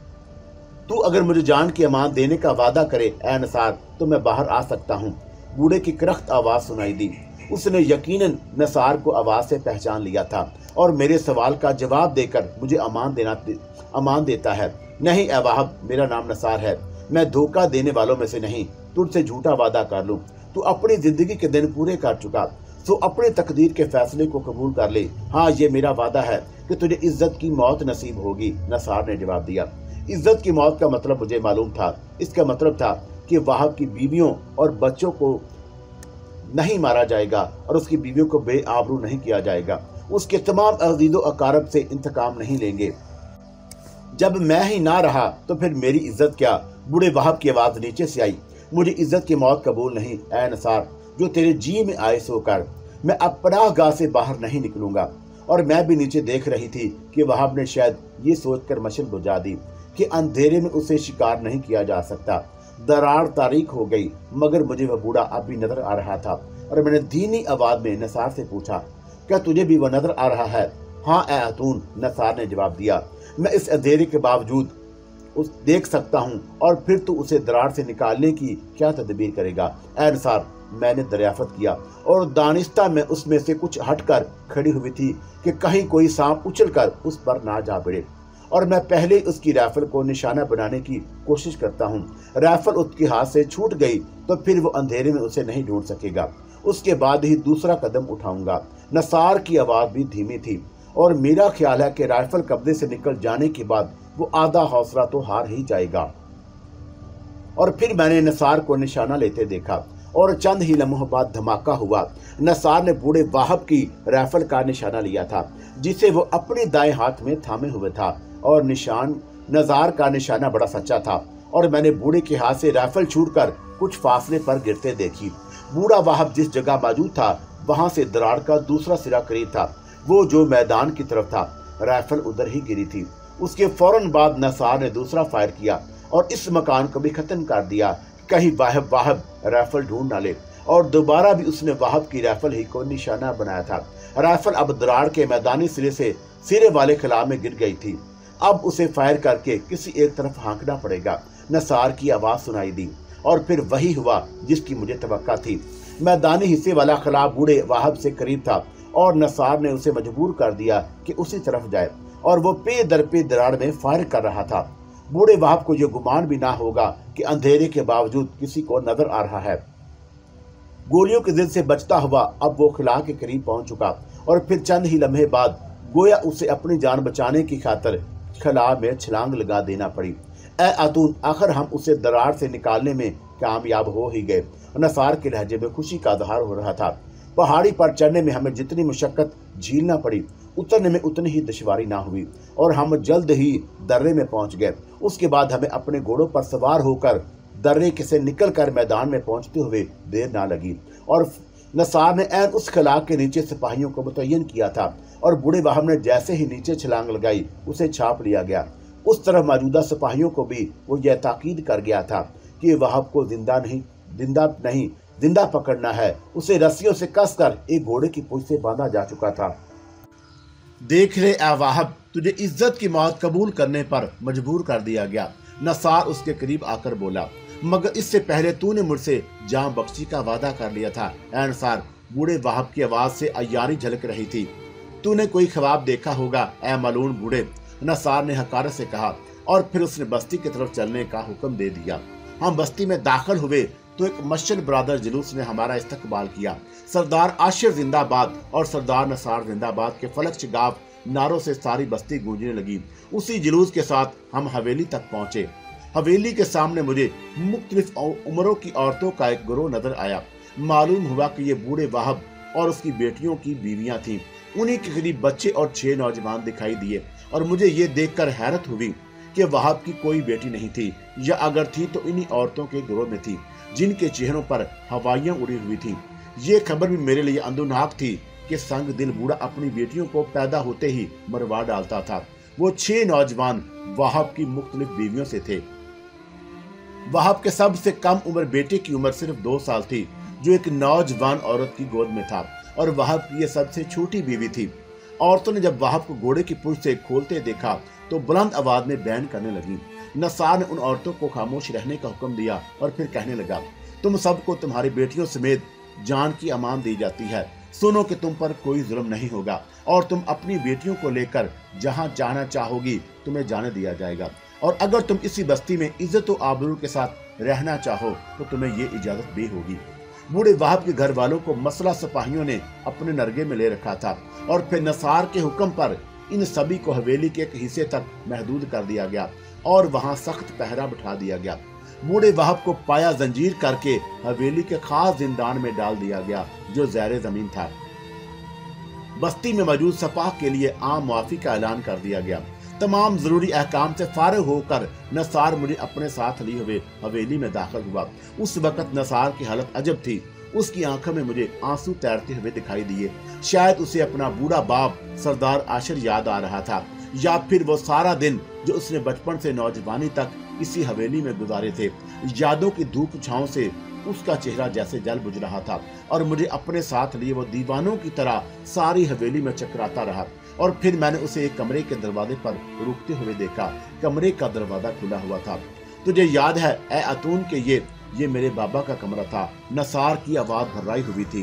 तू अगर मुझे जान की अमान देने का वादा करे ऐ नसार, तो मैं बाहर आ सकता हूँ। बूढ़े की करख्त आवाज सुनाई दी। उसने यकीनन नसार को आवाज से पहचान लिया था और मेरे सवाल का जवाब देकर मुझे अमान देना अमान देता है। नहीं ऐ वाहब, मेरा नाम नसार है। मैं धोखा देने वालों में से नहीं। तुझसे झूठा वादा कर लूं। तू अपनी जिंदगी के दिन पूरे कर चुका, तो अपने तकदीर के फैसले को कबूल कर ले। हाँ, ये मेरा वादा है कि तुझे इज्जत की मौत नसीब होगी। नसार ने जवाब दिया। इज्जत की मौत का मतलब मुझे मालूम था। इसका मतलब था कि वाहब की बीवियों और बच्चों को नहीं मारा जाएगा और उसकी बीवियों को बेआबरू नहीं किया जाएगा। उसके तमाम अजीजो अकारब से इंतकाम नहीं लेंगे। जब मैं ही ना रहा तो फिर मेरी इज्जत क्या? बूढ़े वाहब की आवाज नीचे से आई। मुझे इज्जत की मौत कबूल नहीं ऐ नसार, जो तेरे जी में आए सो कर। मैं अब पनाहगाह से बाहर नहीं निकलूंगा। और मैं भी नीचे देख रही थी कि वाहब ने शायद ये सोचकर मशाल बुझा दी कि अंधेरे में उसे शिकार नहीं किया जा सकता। दरार तारीख हो गई मगर मुझे वह बूढ़ा अब भी नजर आ रहा था और मैंने धीमी आवाज में नसार से पूछा, क्या तुझे भी वह नजर आ रहा है? हाँ ऐ अतून, नसार ने जवाब दिया। मैं इस अंधेरे के बावजूद उस देख सकता हूँ। और फिर तू उसे दरार से निकालने की क्या तदबीर करेगा? ऐ नसार, मैंने दरियाफत किया और दानिस्ता में उसमें से कुछ हटकर खड़ी हुई थी कि कहीं कोई सांप उछलकर उस पर ना जा पड़े। और मैं पहले उसकी राइफल को निशाना बनाने की कोशिश करता हूँ। राइफल उसके हाथ से छूट गई तो फिर वो अंधेरे में उसे नहीं ढूंढ सकेगा। उसके बाद ही दूसरा कदम उठाऊंगा। नसार की आवाज भी धीमी थी और मेरा ख्याल है कि राइफल कब्जे से निकल जाने के बाद वो आधा हौसला तो हार ही जाएगा। और फिर मैंने नसार को निशाना लेते देखा और चंद ही लम्हों बाद धमाका हुआ। नसार ने बूढ़े वाहब की राइफल का निशाना लिया था जिसे वो अपने दाएं हाथ में थामे हुए था और निशान नजार का निशाना बड़ा सच्चा था और मैंने बूढ़े के हाथ से राइफल छूटकर कुछ फासले पर गिरते देखी। बूढ़ा वाहब जिस जगह मौजूद था वहां से दरार का दूसरा सिरा करीब था, वो जो मैदान की तरफ था। राइफल उधर ही गिरी थी। उसके फौरन बाद नसार ने दूसरा फायर किया और इस मकान को भी खत्म कर दिया, कहीं वाहब वाहब राइफल ढूंढ न ले। और दोबारा भी उसने वाहब की राइफल ही को निशाना बनाया था। राइफल अब दरार के मैदानी सिरे से सिरे वाले खला में गिर गई थी। अब उसे फायर करके किसी एक तरफ हाँकना पड़ेगा। नसार की आवाज सुनाई दी और फिर वही हुआ जिसकी मुझे तवक्का थी। मैदानी हिस्से वाला खला बूढ़े वाहब से करीब था और नसार ने उसे मजबूर कर दिया कि उसी तरफ जाए और वो पे दर पे दरार में फायर कर रहा था। बूढ़े वाहब को यह गुमान भी ना होगा कि अंधेरे के बावजूद किसी को नजर आ रहा है। गोलियों के दिल से बचता हुआ अब वो खला के करीब पहुंच चुका और फिर चंद ही लम्हे बाद गोया उसे अपनी जान बचाने की खातिर खला में छलांग लगा देना पड़ी। ऐ आतून, आखिर हम उसे दरार से निकालने में कामयाब हो ही गए। नसार के लहजे में खुशी का इजहार हो रहा था। पहाड़ी पर चढ़ने में हमें जितनी मुशक्कत झीलना पड़ी उतरने में उतनी ही दुश्वारी ना हुई और हम जल्द ही दर्रे में पहुंच गए। उसके बाद हमें अपने घोड़ों पर सवार होकर दर्रे से निकलकर मैदान में पहुंचते हुए देर ना लगी और नसार ने ऐन उस खला के नीचे सिपाहियों को मुतय्यन किया था और बूढ़े वाहब ने जैसे ही नीचे छलांग लगाई उसे छाप लिया गया। उस तरफ मौजूदा सिपाहियों को भी वो यह ताकीद कर गया था कि वाहब को जिंदा नहीं जिंदा नहीं जिंदा पकड़ना है। उसे रस्सियों से कसकर एक घोड़े की पूंछ से बांधा जा चुका था। देख ले ऐ वाहब, तुझे इज्जत की मौत कबूल करने पर मजबूर कर दिया गया। नसार उसके करीब आकर बोला, मगर इससे पहले तूने मुझसे जान बख्शी का वादा कर लिया था। ऐ नसार, बूढ़े वाहब की आवाज से अय्यारी झलक रही थी। तूने कोई ख्वाब देखा होगा ऐ मलून बूढ़े, नसार ने हकारत से कहा और फिर उसने बस्ती की तरफ चलने का हुक्म दे दिया। हम बस्ती में दाखिल हुए तो एक मशल ब्रादर जुलूस ने हमारा इस्तकबाल किया। सरदार आशिर जिंदाबाद और सरदार नसार जिंदाबाद के फलक शिगाफ नारों से सारी बस्ती गूंजने लगी। उसी जुलूस के साथ हम हवेली तक पहुंचे। हवेली के सामने मुझे मुख्तलिफ उम्रों की औरतों का एक गिरोह नजर आया। मालूम हुआ कि ये बूढ़े वाहब और उसकी बेटियों की बीवियां थीं। उन्हीं के करीब बच्चे और छह नौजवान दिखाई दिए और मुझे ये देखकर हैरत हुई कि वाहब की कोई बेटी नहीं थी, या अगर थी तो इन्हीं औरतों के गिरोह में थी जिनके चेहरों पर हवाइयां उड़ी हुई थी। ये खबर भी मेरे लिए अंदुनाक थी कि संग दिल बूढ़ा अपनी बेटियों को पैदा होते ही मरवा डालता था। वो छह नौजवान वाहब की मुख्तलिफ बीवियों से थे। वाहब के सबसे कम उम्र बेटे की उम्र सिर्फ दो साल थी, जो एक नौजवान औरत की गोद में था, और वाहब की यह सबसे छोटी बीवी थी। औरतों ने जब वाहब को घोड़े की पूंछ से खोलते देखा तो बुलंद आवाज में बैन करने लगी। नसार ने उन औरतों को खामोश रहने का हुक्म दिया और फिर कहने लगा, तुम सबको तुम्हारी बेटियों समेत जान की अमान दी जाती है। सुनो कि तुम पर कोई जुल्म नहीं होगा और तुम अपनी बेटियों को लेकर जहां जाना चाहोगी तुम्हें जाने दिया जाएगा, और अगर तुम इसी बस्ती में इज्जत और आबरू के साथ रहना चाहो तो तुम्हें ये इजाजत भी होगी। बूढ़े वाहब के घर वालों को मसला सिपाहियों ने अपने नरगे में ले रखा था, और फिर नसार के हुक्म पर इन सभी को हवेली के एक हिस्से तक महदूद कर दिया गया और वहां सख्त पहरा बिठा दिया गया। बूढ़े वाहब को पाया जंजीर करके हवेली के खास जिंदान में डाल दिया गया जो ज़ैरे जमीन था। बस्ती में मौजूद सपाह के लिए आम मुआफी का ऐलान कर दिया गया। तमाम जरूरी अहकाम से फारिग होकर नसार मुझे अपने साथ लिए हुए हवेली में दाखिल हुआ। उस वक्त नसार की हालत अजब थी। उसकी आंखों में मुझे आंसू तैरते हुए दिखाई दिए। शायद उसे अपना बूढ़ा बाप सरदार आशिर याद आ रहा था, या फिर वो सारा दिन जो उसने बचपन से नौजवानी तक इसी हवेली में गुजारे थे। यादों की धूप छांव से उसका चेहरा जैसे जल बुझ रहा था, और मुझे अपने साथ लिए वो दीवानों की तरह सारी हवेली में चकराता रहा। और फिर मैंने उसे एक कमरे के दरवाजे पर रुकते हुए देखा। कमरे का दरवाजा खुला हुआ था। तुझे याद है ए अतून के ये ये मेरे बाबा का कमरा था? नसार की आवाज भर्राई हुई थी।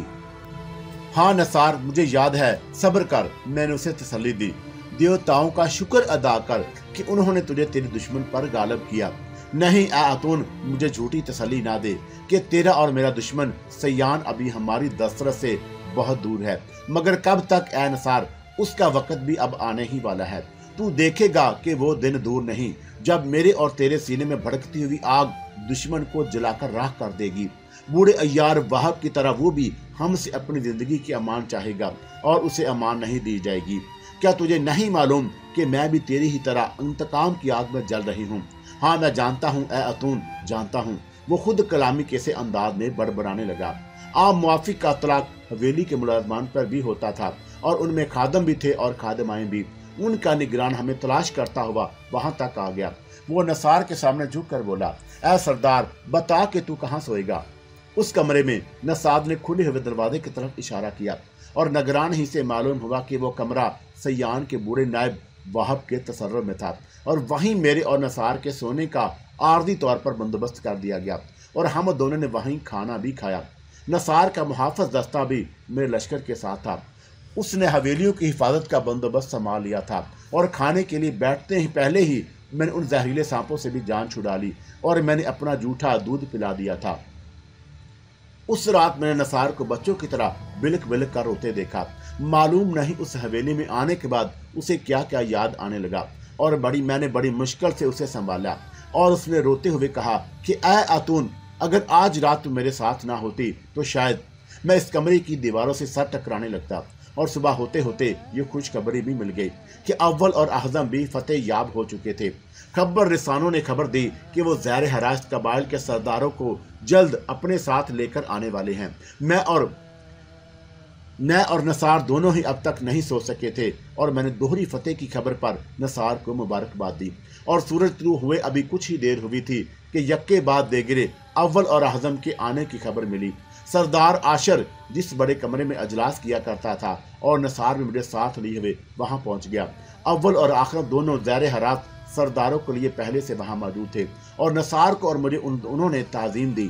हाँ नसार, मुझे याद है, सब्र कर, मैंने उसे तसल्ली दी। देवताओं का शुक्र अदा कर कि उन्होंने तुझे तेरे दुश्मन पर गालिब किया। नहीं ए अतून, मुझे झूठी तसल्ली ना दे कि तेरा और मेरा दुश्मन सयान अभी हमारी दस्तरस से बहुत दूर है, मगर कब तक ए नसार, उसका वक्त भी अब आने ही वाला है। तू देखेगा कि वो दिन दूर नहीं जब मेरे और तेरे सीने में भड़कती हुई आग दुश्मन को जलाकर राख कर देगी। बूढ़े अय्यार वाहब की तरह वो भी हमसे अपनी जिंदगी की अमान चाहेगा और उसे अमान नहीं दी जाएगी। क्या तुझे नहीं मालूम कि मैं भी तेरी ही तरह इंतकाम की आग में जल रही हूँ? हाँ मैं जानता हूँ ए अतून, जानता हूँ। वो खुद कलामी के से अंदाज में बड़बड़ाने लगा। आम मुआफिक का तलाक हवेली के मुलाजमान पर भी होता था, और उनमें खादम भी थे और खादमाएं भी। उनका निगरान हमें तलाश करता हुआ वहां तक आ गया। वो नसार के सामने झुक कर बोला, ऐ सरदार, बता कि तू कहाँ सोएगा? उस कमरे में नसार ने खुले हुए दरवाजे की तरफ इशारा किया, और निगरान ही से मालूम हुआ कि वो कमरा सयान के बूढ़े नायब वाहब के तसर्रुफ में था, और वहीं मेरे और नसार के सोने का आर्जी तौर पर बंदोबस्त कर दिया गया, और हम दोनों ने वहीं खाना भी खाया। नसार का मुहाफ़िज़ दस्ता भी मेरे लश्कर के साथ था। उसने हवेलियों की हिफाजत का बंदोबस्त संभाल लिया था, और खाने के लिए बैठते ही पहले ही मैंने उन जहरीले सांपों से भी जान छुड़ा ली, और मैंने अपना जूठा दूध पिला दिया था। उस रात मैंने नसार को बच्चों की तरह बिलक बिलक कर रोते देखा। मालूम नहीं उस हवेली में आने के बाद उसे क्या क्या याद आने लगा, और बड़ी मैंने बड़ी मुश्किल से उसे संभाला, और उसने रोते हुए कहा कि ऐ अतून, अगर आज रात तुम मेरे साथ ना होती तो शायद मैं इस कमरे की दीवारों से सर टकराने लगता। और सुबह होते होते ये खुशखबरी भी मिल गई कि अव्वल और आज़म भी फतेह याब हो चुके थे। खबर रिसानों ने खबर दी कि वो ज़ैर हरास्त कबाइल के सरदारों को जल्द अपने साथ लेकर आने वाले हैं। मैं और मैं और नसार दोनों ही अब तक नहीं सो सके थे, और मैंने दोहरी फतेह की खबर पर नसार को मुबारकबाद दी। और सूरज तुलू हुए अभी कुछ ही देर हुई थी कि यक्के बाद दे गिरे अव्वल और आज़म के आने की खबर मिली। सरदार आशिर जिस बड़े कमरे में अजलास किया करता था और नसार में मेरे साथ लिए हुए वहां पहुंच गया। अव्वल और आखिर दोनों ज़ैर हरात सरदारों के लिए पहले से वहां मौजूद थे, और नसार को और मुझे उन, उन्होंने ताज़ीम दी।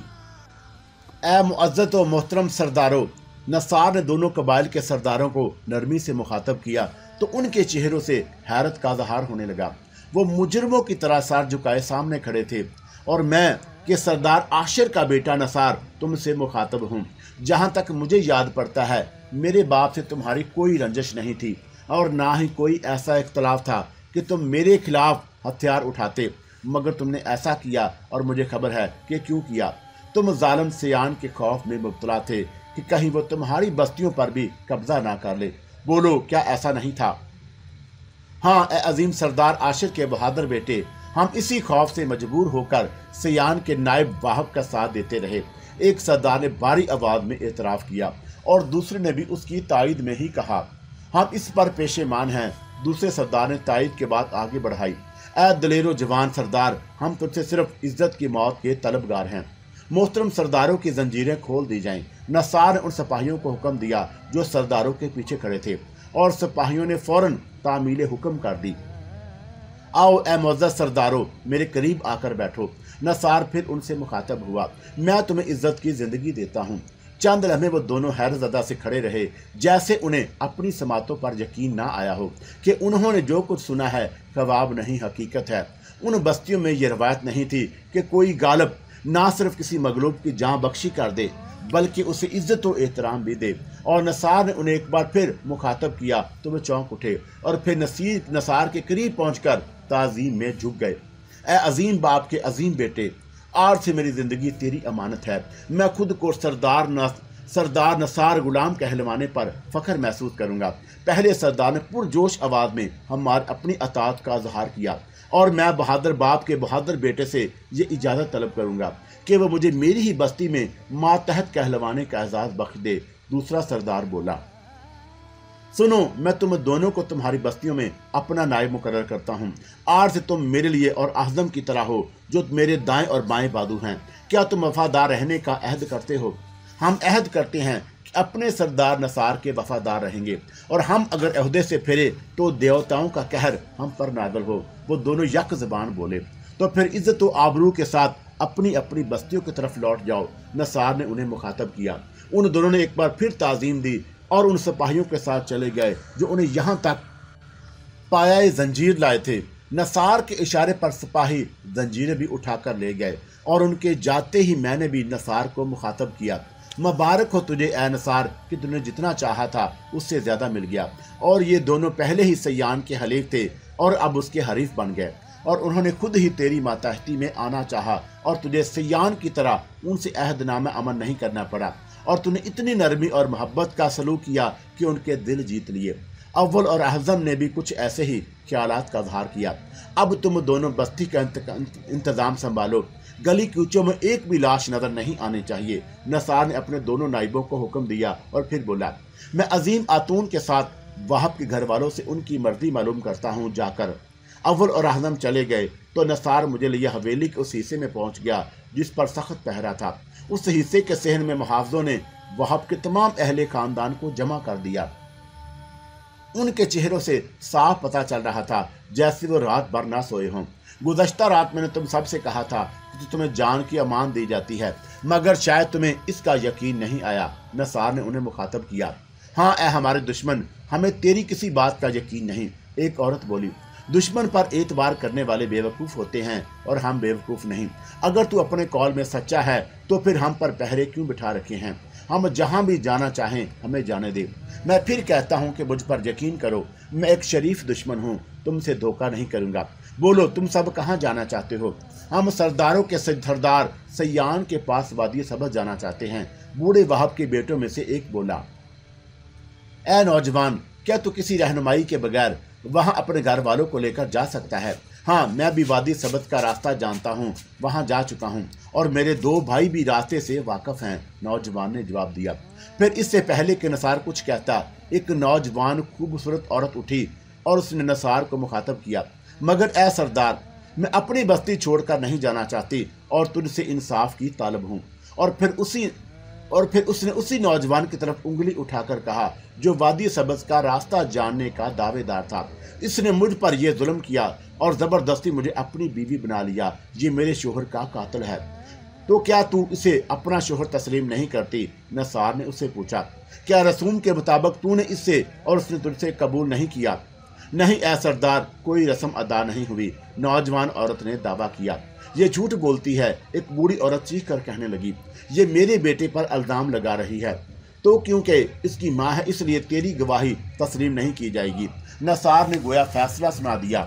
ए मुअज़्ज़ज़ व मोहतरम सरदारों, नसार ने दोनों कबाइल के सरदारों को नरमी से मुखातब किया तो उनके चेहरों से हैरत का इज़हार होने लगा। वो मुजरमों की तरह सर झुकाए सामने खड़े थे, और मैं कि सरदार आशिर का बेटा नसार तुमसे मुखातब हूँ। जहाँ तक मुझे याद पड़ता है मेरे बाप से तुम्हारी कोई रंजिश नहीं थी। और ना ही कोई ऐसा इख्तलाफ था कि तुम मेरे खिलाफ हथियार उठाते, मगर तुमने ऐसा किया और मुझे खबर है कि क्यों किया। तुम जालिम सियान के खौफ में मुब्तला थे कि कहीं वो तुम्हारी बस्तियों पर भी कब्जा ना कर ले। बोलो, क्या ऐसा नहीं था? हाँ ए अजीम सरदार आशिर के बहादुर बेटे, हम इसी खौफ से मजबूर होकर सियान के नायब वाहब का साथ देते रहे। एक सरदार ने भारी आवाज में एतराफ किया और दूसरे ने भी उसकी तायद में ही कहा, हम इस पर पेशेमान हैं। दूसरे सरदार ने तायद के बाद आगे बढ़ाई, ऐ दलेरो जवान सरदार, हम तुझसे सिर्फ इज्जत की मौत के तलबगार हैं। मोहतरम सरदारों की जंजीरें खोल दी जाएं। नसार ने उन सिपाहियों को हुक्म दिया जो सरदारों के पीछे खड़े थे, और सिपाहियों ने फौरन तामील हुक्म कर दी, आओ ए मुअज़्ज़ज़ सरदारों, मेरे करीब आकर बैठो। नसार फिर उनसे मुखातब हुआ, मैं तुम्हें इज्जत की जिंदगी देता हूँ। चंद लम्हे वो दोनों हैरतज़दा से खड़े रहे, जैसे उन्हें अपनी समातों पर यकीन ना आया हो कि उन्होंने जो कुछ सुना है ख्वाब नहीं हकीकत है। उन बस्तियों में ये रवायत नहीं थी कि कोई गालिब ना सिर्फ किसी मगलूब की जान बख्शी कर दे, बल्कि उसे इज्जत और एहतराम भी दे। और नसार ने उन्हें एक बार फिर मुखातब किया तो वे चौंक उठे और फिर नसीर नसार के करीब पहुंचकर ताज़ीम में झुक गए। ए अजीम बाप के अजीम बेटे, आज से मेरी जिंदगी तेरी अमानत है। मैं खुद को सरदार न सरदार नसार गुलाम कहलवाने पर फख्र महसूस करूंगा। पहले सरदार ने पुरजोश आवाज में हमारे अपनी अतात का इजहार किया, और मैं बहादुर बाप के बहादुर बेटे से ये इजाज़त तलब करूंगा कि वह मुझे मेरी ही बस्ती में मातहत कहलवाने का एजाज़ बख्श दे। दूसरा सरदार बोला, सुनो, मैं तुम दोनों को तुम्हारी बस्तियों में अपना नायब मुकर्रर करता हूँ। आज से तुम मेरे लिए और आज़म की तरह हो जो मेरे दाएं और बाएं बाजू हैं। क्या तुम वफादार रहने का अहद करते हो? हम अहद करते हैं कि अपने सरदार नसार के वफादार रहेंगे, और हम अगर अहदे से फिरे तो देवताओं का कहर हम पर नाज़िल हो। वो दोनों यक ज़बान बोले, तो फिर इज्जत व आबरू के साथ अपनी अपनी बस्तियों की तरफ लौट जाओ। नसार ने उन्हें मुखातब किया। उन दोनों ने एक बार फिर ताज़ीम दी और उन सिपाहियों के साथ चले गए जो उन्हें यहाँ तक पाया जंजीर लाए थे। नसार के इशारे पर सिपाही जंजीरें भी उठाकर ले गए, और उनके जाते ही मैंने भी नसार को मुखातब किया, मुबारक हो तुझे ए नसार कि तूने जितना चाहा था उससे ज़्यादा मिल गया। और ये दोनों पहले ही सयान के हलीफ थे और अब उसके हरीफ बन गए, और उन्होंने खुद ही तेरी मातहती में आना चाहा, और तुझे सयान की तरह उनसे अहदनामा अमल नहीं करना पड़ा, और तूने इतनी नरमी और मोहब्बत का सलूक किया कि उनके दिल जीत लिए। अव्वल और अहज़म ने भी कुछ ऐसे ही ख्यालात का इज़हार किया। अब तुम दोनों बस्ती का इंतज़ाम संभालो, गली कूचों में एक भी लाश नजर नहीं आनी चाहिए। नसार ने अपने दोनों नाइबों को हुक्म दिया और फिर बोला, मैं अजीम आतून के साथ वाहब के घर वालों से उनकी मर्जी मालूम करता हूँ जाकर। अव्वल और अहज़म चले गए तो नसार मुझे लिए हवेली के उस हिस्से में पहुँच गया जिस पर सख्त पहरा था। उस हिस्से के सहन में मुहाफ़िज़ों ने वहाब के तमाम अहले खानदान को जमा कर दिया। उनके चेहरों से साफ पता चल रहा था जैसे वो रात भर ना सोए हों। गुज़श्ता रात मैंने तुम सबसे कहा था कि तुम्हें जान की अमान दी जाती है, मगर शायद तुम्हें इसका यकीन नहीं आया। नसार ने उन्हें मुखातब किया, हाँ ए हमारे दुश्मन, हमें तेरी किसी बात का यकीन नहीं। एक औरत बोली, दुश्मन पर एतबार करने वाले बेवकूफ़ होते हैं और हम बेवकूफ़ नहीं। अगर तू अपने कौल में सच्चा है तो फिर हम पर पहरे क्यों बिठा रखे हैं? हम जहाँ भी जाना चाहें हमें जाने दे। मैं फिर कहता हूँ कि मुझ पर यकीन करो, मैं एक शरीफ दुश्मन हूँ, तुमसे धोखा नहीं करूँगा। बोलो, तुम सब कहाँ जाना चाहते हो? हम सरदारों के सरदार सयान के पास वादी सबज जाना चाहते हैं। बूढ़े वहाब के बेटों में से एक बोला, ए नौजवान, क्या तू किसी रहनुमाई के बगैर वहाँ अपने घर वालों को लेकर जा सकता है? हाँ, मैं भी वादी सबत का रास्ता जानता हूँ, वहाँ जा चुका हूँ, और मेरे दो भाई भी रास्ते से वाकिफ हैं। नौजवान ने जवाब दिया। फिर इससे पहले कि नसार कुछ कहता, एक नौजवान खूबसूरत औरत उठी और उसने नसार को मुखातब किया, मगर ए सरदार, मैं अपनी बस्ती छोड़कर नहीं जाना चाहती और तुझसे इंसाफ की तालब हूँ। और फिर उसी और फिर उसने उसी नौजवान की तरफ उंगली उठाकर कहा जो वादी सबज का रास्ता जानने का दावेदार था। इसने मुझ पर यह जुल्म किया और जबरदस्ती मुझे अपनी बीवी बना लिया। ये मेरे शोहर का कातिल है, तो क्या तू इसे अपना शोहर तस्लीम नहीं करती? नसार ने उससे पूछा, क्या रसूम के मुताबिक तूने इससे और उसने तुझसे कबूल नहीं किया? नहीं ए सरदार, कोई रस्म अदा नहीं हुई। नौजवान औरत ने दावा किया। ये झूठ बोलती है। एक बूढ़ी औरत चीख कर कहने लगी, ये मेरे बेटे पर इल्जाम लगा रही है। तो क्योंकि इसकी माँ है इसलिए तेरी गवाही तस्लीम नहीं की जाएगी। नसार ने गोया फैसला सुना दिया।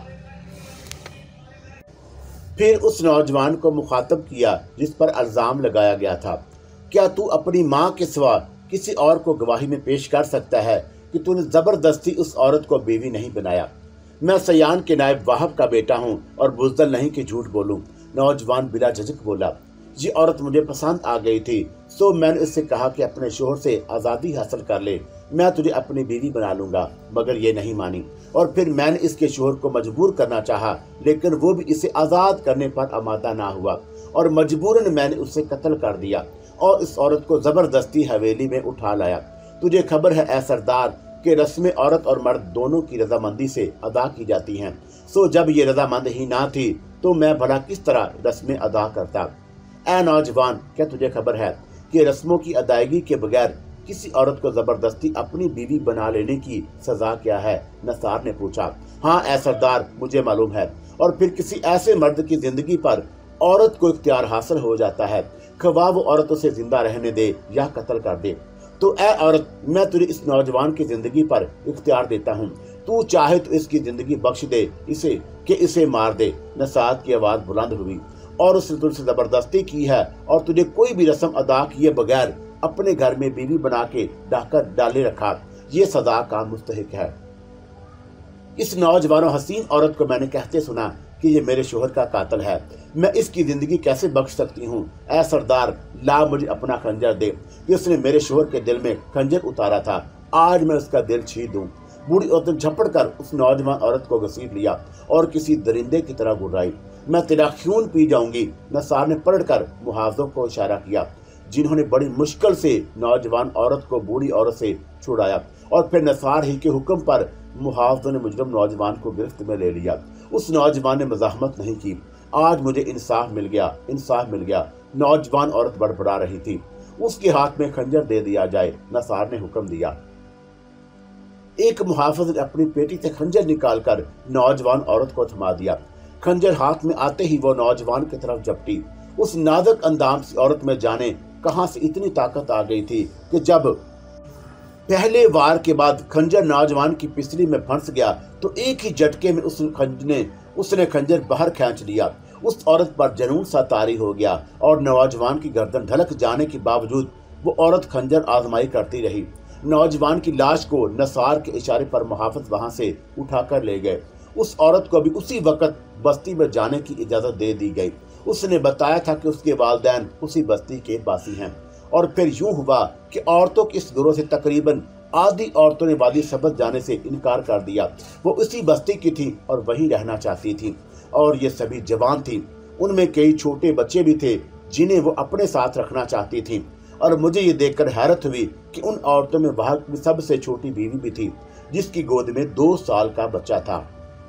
फिर उस नौजवान को मुखातब किया जिस पर इल्जाम लगाया गया था, क्या तू अपनी माँ के सिवा किसी और को गवाही में पेश कर सकता है कि तूने जबरदस्ती उस औरत को बीवी नहीं बनाया? मैं सयान के नायब वाहब का बेटा हूँ और बुज़दिल नहीं कि झूठ बोलूँ। नौजवान बिला झिझक बोला, ये औरत मुझे पसंद आ गई थी, सो मैंने उससे कहा कि अपने शोहर से आज़ादी हासिल कर ले, मैं तुझे अपनी बीवी बना लूंगा, मगर ये नहीं मानी। और फिर मैंने इसके शोहर को मजबूर करना चाहा, लेकिन वो भी इसे आज़ाद करने पर आमादा ना हुआ और मजबूरन मैंने उसे कत्ल कर दिया और इस औरत को ज़बरदस्ती हवेली में उठा लाया। तुझे खबर है ए सरदार कि रस्में औरत और मर्द दोनों की रजामंदी से अदा की जाती हैं, सो जब ये रजामंद ही ना थी तो मैं भला किस तरह रस्में अदा करता? ऐ नौजवान, क्या तुझे खबर है कि रस्मों की अदायगी के बगैर किसी औरत को जबरदस्ती अपनी बीवी बना लेने की सजा क्या है? नसार ने पूछा। हाँ ऐ सरदार, मुझे मालूम है। और फिर किसी ऐसे मर्द की जिंदगी पर औरत को इख्तियार हासिल हो जाता है, खवा वो औरत उसे जिंदा रहने दे या कत्ल कर दे। तो ऐ औरत, मैं तुझे इस नौजवान की जिंदगी पर इख्तियार देता हूँ, तू चाहे तो इसकी जिंदगी बख्श दे इसे कि इसे मार दे। नसार की आवाज बुलंद हुई, और उसने तुझसे जबरदस्ती की है और तुझे कोई भी रस्म अदा किए बगैर अपने घर में बीवी बना के डाकर डाले रखा, ये सजा का मुस्तहिक है। इस नौजवान हसीन औरत को मैंने कहते सुना कि ये मेरे शोहर का कातिल है, मैं इसकी जिंदगी कैसे बख्श सकती हूँ? ऐ सरदार, ला मुझे अपना खंजर दे कि उसने मेरे शोहर के दिल में खंजर उतारा था, आज मैं उसका दिल छीन दूं। बूढ़ी औरत ने झपट कर उस नौजवान औरत को घसीट लिया और किसी दरिंदे की तरह गुर्राई। मैं तेरा खून पी जाऊंगी। नसार ने पलटकर मुहावजों को इशारा किया, जिन्होंने बड़ी मुश्किल से नौजवान औरत को बूढ़ी औरत से छुड़ाया, और फिर नसार ही के हुक्म पर मुहावजों ने मुजरिम नौजवान को गिरफ्त में ले लिया। उस नौजवान ने मज़ाहमत नहीं की। आज मुझे इंसाफ मिल गया, इंसाफ मिल गया। नौजवान औरत बड़बड़ा रही थी। उसके हाथ में खंजर दे दिया जाए, नसार ने हुक्म दिया। एक मुहाफिज ने अपनी पेटी से खंजर निकालकर नौजवान औरत को थमा दिया। खंजर हाथ में आते ही वो नौजवान की तरफ झपटी। उस नाजुक अंदाज की औरत में जाने कहां से इतनी ताकत आ गई थी कि जब पहले वार के बाद खंजर नौजवान की पिसली में फंस गया तो एक ही झटके में उस खंजर ने उसने खंजर बाहर खींच लिया। उस औरत पर जुनून सा तारी हो गया और नौजवान की गर्दन ढलक जाने के बावजूद वो औरत खंजर आजमाई करती रही। नौजवान की लाश को नसार के इशारे पर मुहाफिज वहां से उठाकर ले गए। उस औरत को भी उसी वक्त बस्ती में जाने की इजाजत दे दी गई। उसने बताया था कि उसके वालिदैन उसी बस्ती के बासी हैं। और फिर यूं हुआ कि औरतों के इस गिरोह से तकरीबन आधी औरतों ने वादी सबत जाने से इनकार कर दिया। वो उसी बस्ती की थी और वहीं रहना चाहती थी, और ये सभी जवान थी। उनमें कई छोटे बच्चे भी थे जिन्हें वो अपने साथ रखना चाहती थी। और मुझे ये देखकर हैरत हुई कि उन औरतों में वहां की सबसे छोटी बीवी भी थी, जिसकी गोद में दो साल का बच्चा था।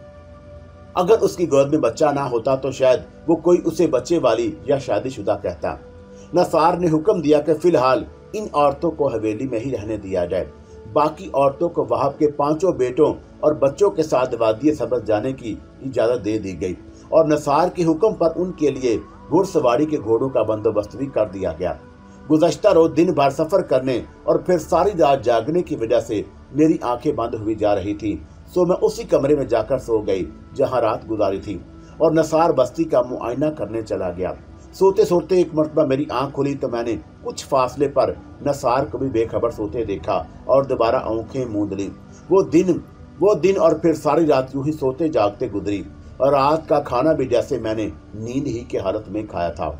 अगर उसकी गोद में बच्चा ना होता तो शायद वो कोई उसे बच्चे वाली या शादीशुदा कहता। नसार ने हुक्म दिया कि फिलहाल इन औरतों को हवेली में ही रहने दिया जाए। बाकी औरतों को वहाब के पांचों बेटों और बच्चों के साथ वादी सबत जाने की इजाजत दे दी गई, और नसार के हुक्म पर उनके लिए घुड़सवारी के घोड़ों का बंदोबस्त भी कर दिया गया। गुज़श्ता रोज दिन भर सफर करने और फिर सारी रात जागने की वजह से मेरी आंखें बंद हुई जा रही थी, सो मैं उसी कमरे में जाकर सो गई जहां रात गुजारी थी, और नसार बस्ती का मुआयना करने चला गया। सोते सोते एक मरतबा मेरी आंख खुली तो मैंने कुछ फासले पर नसार को भी बेखबर सोते देखा और दोबारा आंखें मूंद ली। वो दिन वो दिन और फिर सारी रात यूं ही सोते जागते गुजरी, और रात का खाना भी जैसे मैंने नींद ही की हालत में खाया था।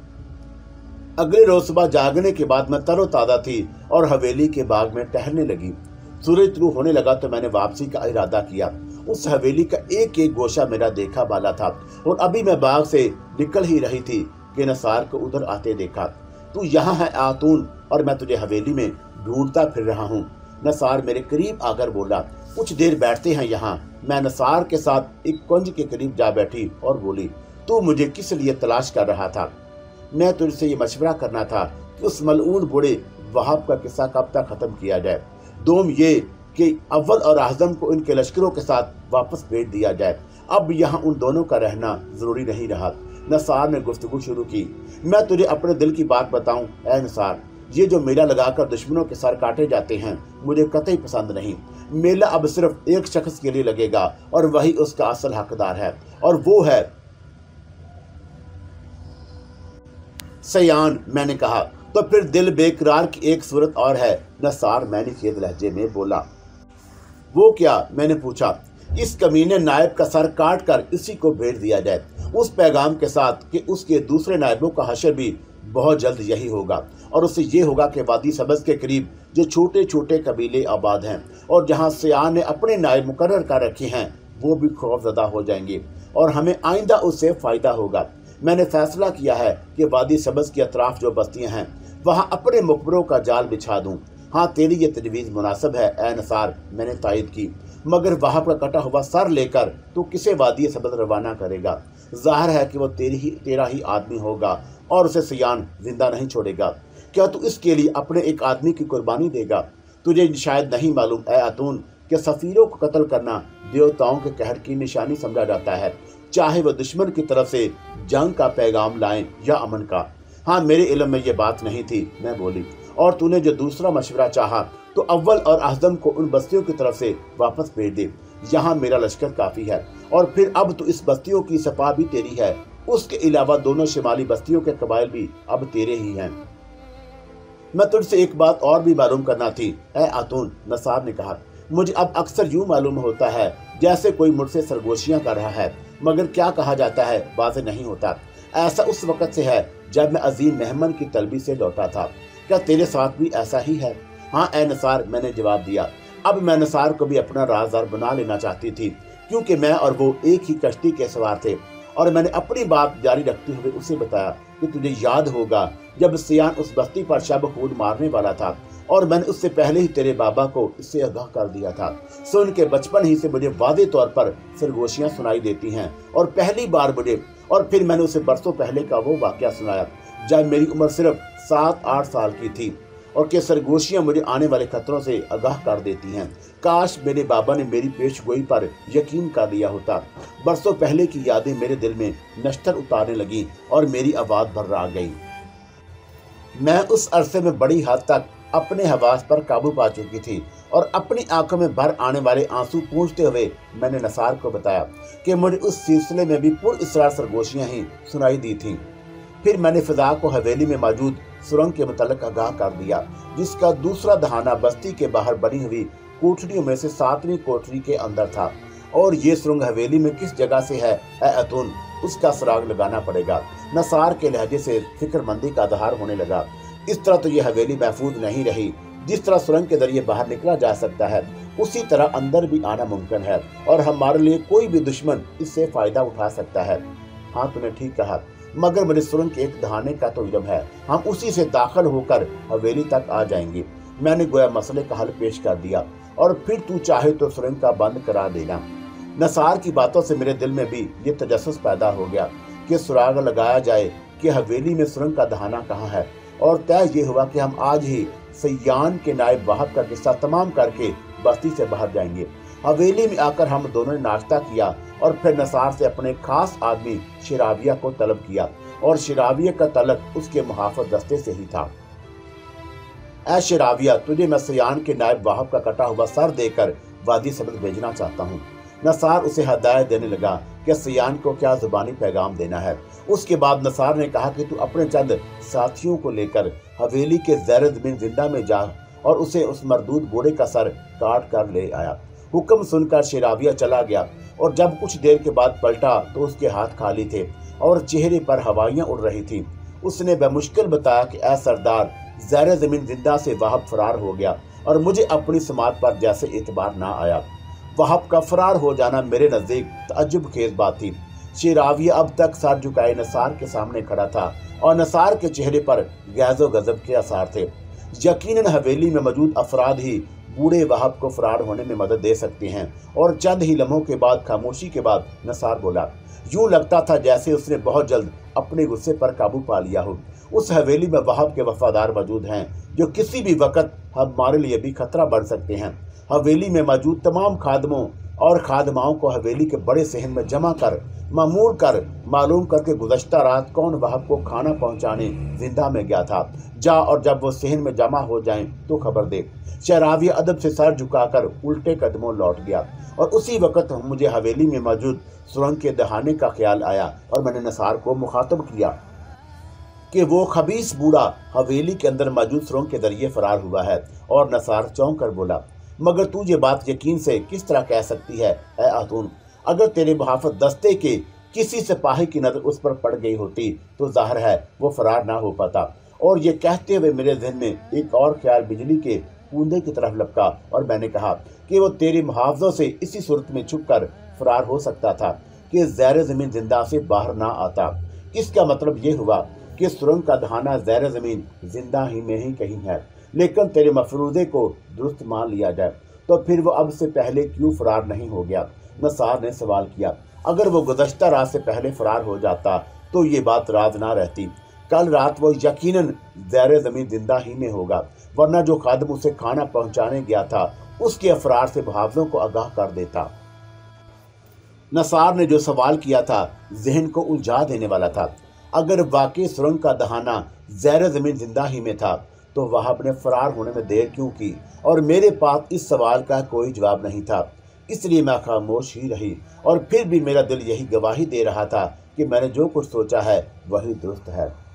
अगले रोज सुबह जागने के बाद मैं तरोताजा थी और हवेली के बाग में टहलने लगी। सूरज तुलू होने लगा तो मैंने वापसी का इरादा किया। उस हवेली का एक एक गोशा मेरा देखा वाला था, और अभी मैं बाग से निकल ही रही थी कि नसार को उधर आते देखा। तू यहाँ है आतून, और मैं तुझे हवेली में ढूंढता फिर रहा हूँ। नसार मेरे करीब आकर बोला, कुछ देर बैठते हैं यहाँ। मैं नसार के साथ एक कुंज के करीब जा बैठी और बोली, तू मुझे किस लिए तलाश कर रहा था? मैं तुझसे ये मशवरा करना था कि उस मलऊन बूढ़े वहाब का किस्सा कब तक खत्म किया जाए। दोम ये कि अव्वल और आज़म को इनके लश्करों के साथ वापस भेज दिया जाए। अब यहाँ उन दोनों का रहना जरूरी नहीं रहा। नसार ने गुफ्तगू शुरू की, मैं तुझे अपने दिल की बात बताऊं ऐ नसार, ये जो मेला लगाकर दुश्मनों के सर काटे जाते हैं मुझे कतई पसंद नहीं। मेला अब सिर्फ एक शख्स के लिए लगेगा और वही उसका असल हकदार है, और वो है सयान। मैंने कहा, तो फिर दिल बेकरार की एक सूरत और है, नसार मैंने खेद लहजे में बोला। वो क्या? मैंने पूछा। इस कमीने नायब का सर काट कर इसी को भेज दिया जाए, उस पैगाम के साथ कि उसके दूसरे नायबों का हशर भी बहुत जल्द यही होगा, और उससे ये होगा कि वादी सबज के करीब जो छोटे छोटे कबीले आबाद हैं और जहाँ सयान ने अपने नायब मुकर्रर कर रखे हैं वो भी खौफजदा हो जाएंगे और हमें आइंदा उससे फ़ायदा होगा। मैंने फैसला किया है कि वादी सबज के अतराफ जो बस्तियाँ हैं वहाँ अपने मुखबरों का जाल बिछा दूँ। हाँ, तेरी ये तजवीज़ मुनासिब है ए नसार, मैंने तायद की, मगर वहाँ का कटा हुआ सर लेकर तू किसे वादी सबज रवाना करेगा? ज़ाहिर है कि वो तेरी ही तेरा ही आदमी होगा और उसे सयान जिंदा नहीं छोड़ेगा। क्या तू इसके लिए अपने एक आदमी की कुर्बानी देगा? तुझे शायद नहीं मालूम ए अतून कि सफ़ीरों को कत्ल करना देवताओं के कहर की निशानी समझा जाता है, चाहे वह दुश्मन की तरफ से जंग का पैगाम लाएं या अमन का। हाँ, मेरे इल्म में ये बात नहीं थी, मैं बोली। और तूने जो दूसरा मशवरा चाहा तो अव्वल और आज़म को उन बस्तियों की तरफ से वापस भेज दे, यहाँ मेरा लश्कर काफ़ी है। और फिर अब तो इस बस्तियों की सपा भी तेरी है, उसके अलावा दोनों शिमाली बस्तियों के कबाइल भी अब तेरे ही हैं। मैं तुझसे एक बात और भी मालूम करना थी ए आतून, नसार ने कहा। मुझे अब अक्सर यूँ मालूम होता है जैसे कोई मुझसे सरगोशियाँ कर रहा है, मगर क्या कहा जाता है वाज़ेह नहीं होता। ऐसा उस वक़्त से है जब मैं अजीम मेहमान की तलबी से लौटा था। क्या तेरे साथ भी ऐसा ही है? हाँ ए नसार, मैंने जवाब दिया। अब मैं नसार को भी अपना राज़दार बना लेना चाहती थी, क्योंकि मैं और वो एक ही कश्ती के सवार थे। और मैंने अपनी बात जारी रखते हुए उसे बताया कि तुझे याद होगा जब सियान उस बस्ती पर शब खून मारने वाला था और मैंने उससे पहले ही तेरे बाबा को इससे आगाह कर दिया था। सुन के बचपन ही से मुझे वादे तौर पर सरगोशियाँ सुनाई देती हैं और पहली बार मुझे और फिर मैंने उसे बरसों पहले का वो वाक़या सुनाया जब मेरी उम्र सिर्फ सात आठ साल की थी और कि सरगोशियाँ मुझे आने वाले खतरों से आगाह कर देती हैं। काश मेरे बाबा ने मेरी पेशगोई पर यकीन कर लिया होता। बरसों पहले की यादें मेरे दिल में नश्तर उतारने लगी और मेरी आवाज़ भर्रा गई। मैं उस अरसे में बड़ी हद तक अपने हवास पर काबू पा चुकी थी और अपनी आंखों में भर आने वाले आंसू पूंछते हुए मैंने नसार को बताया कि मुझे उस सिलसिले में भी पुरअसरार सरगोशियाँ ही सुनाई दी थीं। फिर मैंने फिजा को हवेली में मौजूद सुरंग के मुतल्लिक आगाह कर दिया, जिसका दूसरा दहाना बस्ती के बाहर बनी हुई कोठरियों में से सातवीं कोठरी के अंदर था। और ये सुरंग हवेली में किस जगह से है ए अतुन, उसका सुराग लगाना पड़ेगा। नसार के लहजे से फिक्रमंदी का इज़हार होने लगा। इस तरह तो ये हवेली महफूज नहीं रही। जिस तरह सुरंग के जरिए बाहर निकला जा सकता है उसी तरह अंदर भी आना मुमकिन है और हमारे लिए कोई भी दुश्मन इससे फायदा उठा सकता है। हाँ, तूने ठीक कहा, मगर मेरे सुरंग के एक दहाने का तो इल्म है, हम उसी से दाखिल होकर हवेली तक आ जाएंगे। मैंने गोया मसले का हल पेश कर दिया और फिर तू चाहे तो सुरंग का बंद करा देना। नसार की बातों से मेरे दिल में भी ये तजस्सुस पैदा हो गया कि सुराग लगाया जाए कि हवेली में सुरंग का दहाना कहाँ है, और तय ये हुआ कि हम आज ही सयान के नायब वहाब का किस्सा तमाम करके बस्ती से बाहर जाएंगे। हवेली में आकर हम दोनों ने नाश्ता किया और फिर नसार से अपने खास आदमी शिराविया को तलब किया और शिराविया का तलब उसके मुहाफिज दस्ते से ही था। ऐ शिराविया, तुझे मैं सयान के नायब वहाब का कटा हुआ सर देकर वादी सबज भेजना चाहता हूँ। नसार उसे हदायत देने लगा कि सयान को क्या जुबानी पैगाम देना है। उसके बाद नसार ने कहा कि तू अपने चंद साथियों को लेकर हवेली के ज़ैर ज़मीन जिंदा में जा और उसे उस मरदूद घोड़े का सर काट कर ले आया। हुक्म सुनकर शिराविया चला गया और जब कुछ देर के बाद पलटा तो उसके हाथ खाली थे और चेहरे पर हवाइयाँ उड़ रही थी। उसने बमुश्किल बताया कि ऐ सरदार, ज़ैर ज़मीन जिंदा से वहाब फरार हो गया और मुझे अपनी समात पर जैसे एतबार ना आया। वहाब का फरार हो जाना मेरे नज़दीक तअज्जुब खेज बात थी। शिराविया अब तक सर झुकाए नसार के सामने खड़ा था और नसार के चेहरे पर गैज़ो गज़ब के आसार थे। यकीनन हवेली में मौजूद अफराद ही बूढ़े वहाब को फरार होने में मदद दे सकते हैं। और चंद ही लम्हों के बाद खामोशी के बाद नसार बोला, यूं लगता था जैसे उसने बहुत जल्द अपने गुस्से पर काबू पा लिया हो। उस हवेली में वहाब के वफादार मौजूद हैं जो किसी भी वक्त हमारे लिए भी खतरा बन सकते हैं। हवेली में मौजूद तमाम खादमों और खादमाओं को हवेली के बड़े सहन में जमा कर मामूल कर मालूम करके गुज़श्ता रात कौन वहाब को खाना पहुंचाने जिंदा में गया था। जा और जब वो सहन में जमा हो जाएं तो खबर दे। शहरावी अदब से सर झुकाकर उल्टे कदमों लौट गया और उसी वक्त मुझे हवेली में मौजूद सुरंग के दहाने का ख्याल आया और मैंने नसार को मुखातब किया कि वो खबीस बूढ़ा हवेली के अंदर मौजूद सुरंग के जरिए फरार हुआ है। और नसार चौंक कर बोला, मगर तू ये बात यकीन से किस तरह कह सकती है ऐ खातून? अगर तेरे मुहाफिज दस्ते के किसी सिपाही की नजर उस पर पड़ गई होती तो जाहिर है वो फरार ना हो पाता। और ये कहते हुए मेरे जहन में एक और ख्याल बिजली के कूदे की तरफ लपका और मैंने कहा कि वो तेरे मुहावजों से इसी सूरत में छुप कर फरार हो सकता था कि ज़ैर ज़मीन जिंदा से बाहर ना आता। इसका मतलब ये हुआ कि सुरंग का दहाना ज़ैर ज़मीन जिंदा ही में ही कहीं है, लेकिन तेरे मफरूदे को दुरुस्त मान लिया जाए तो फिर वो अब से पहले क्यों फरार नहीं हो गया? नसार ने सवाल किया। अगर वो गुज़श्ता रात से पहले फरार हो जाता तो ये बात राज ना रहती। कल रात वो यकीनन ज़ैर ज़मीन जिंदा ही में होगा, वरना जो खादम उसे खाना पहुंचाने गया था उसके अफरार से मुहावजों को आगाह कर देता। नसार ने जो सवाल किया था जहन को उलझा देने वाला था। अगर वाकई सुरंग का दहाना ज़ैर ज़मीन जिंदा ही में था तो वहाब ने फरार होने में देर क्यों की? और मेरे पास इस सवाल का कोई जवाब नहीं था, इसलिए मैं खामोश ही रही। और फिर भी मेरा दिल यही गवाही दे रहा था कि मैंने जो कुछ सोचा है वही दुरुस्त है।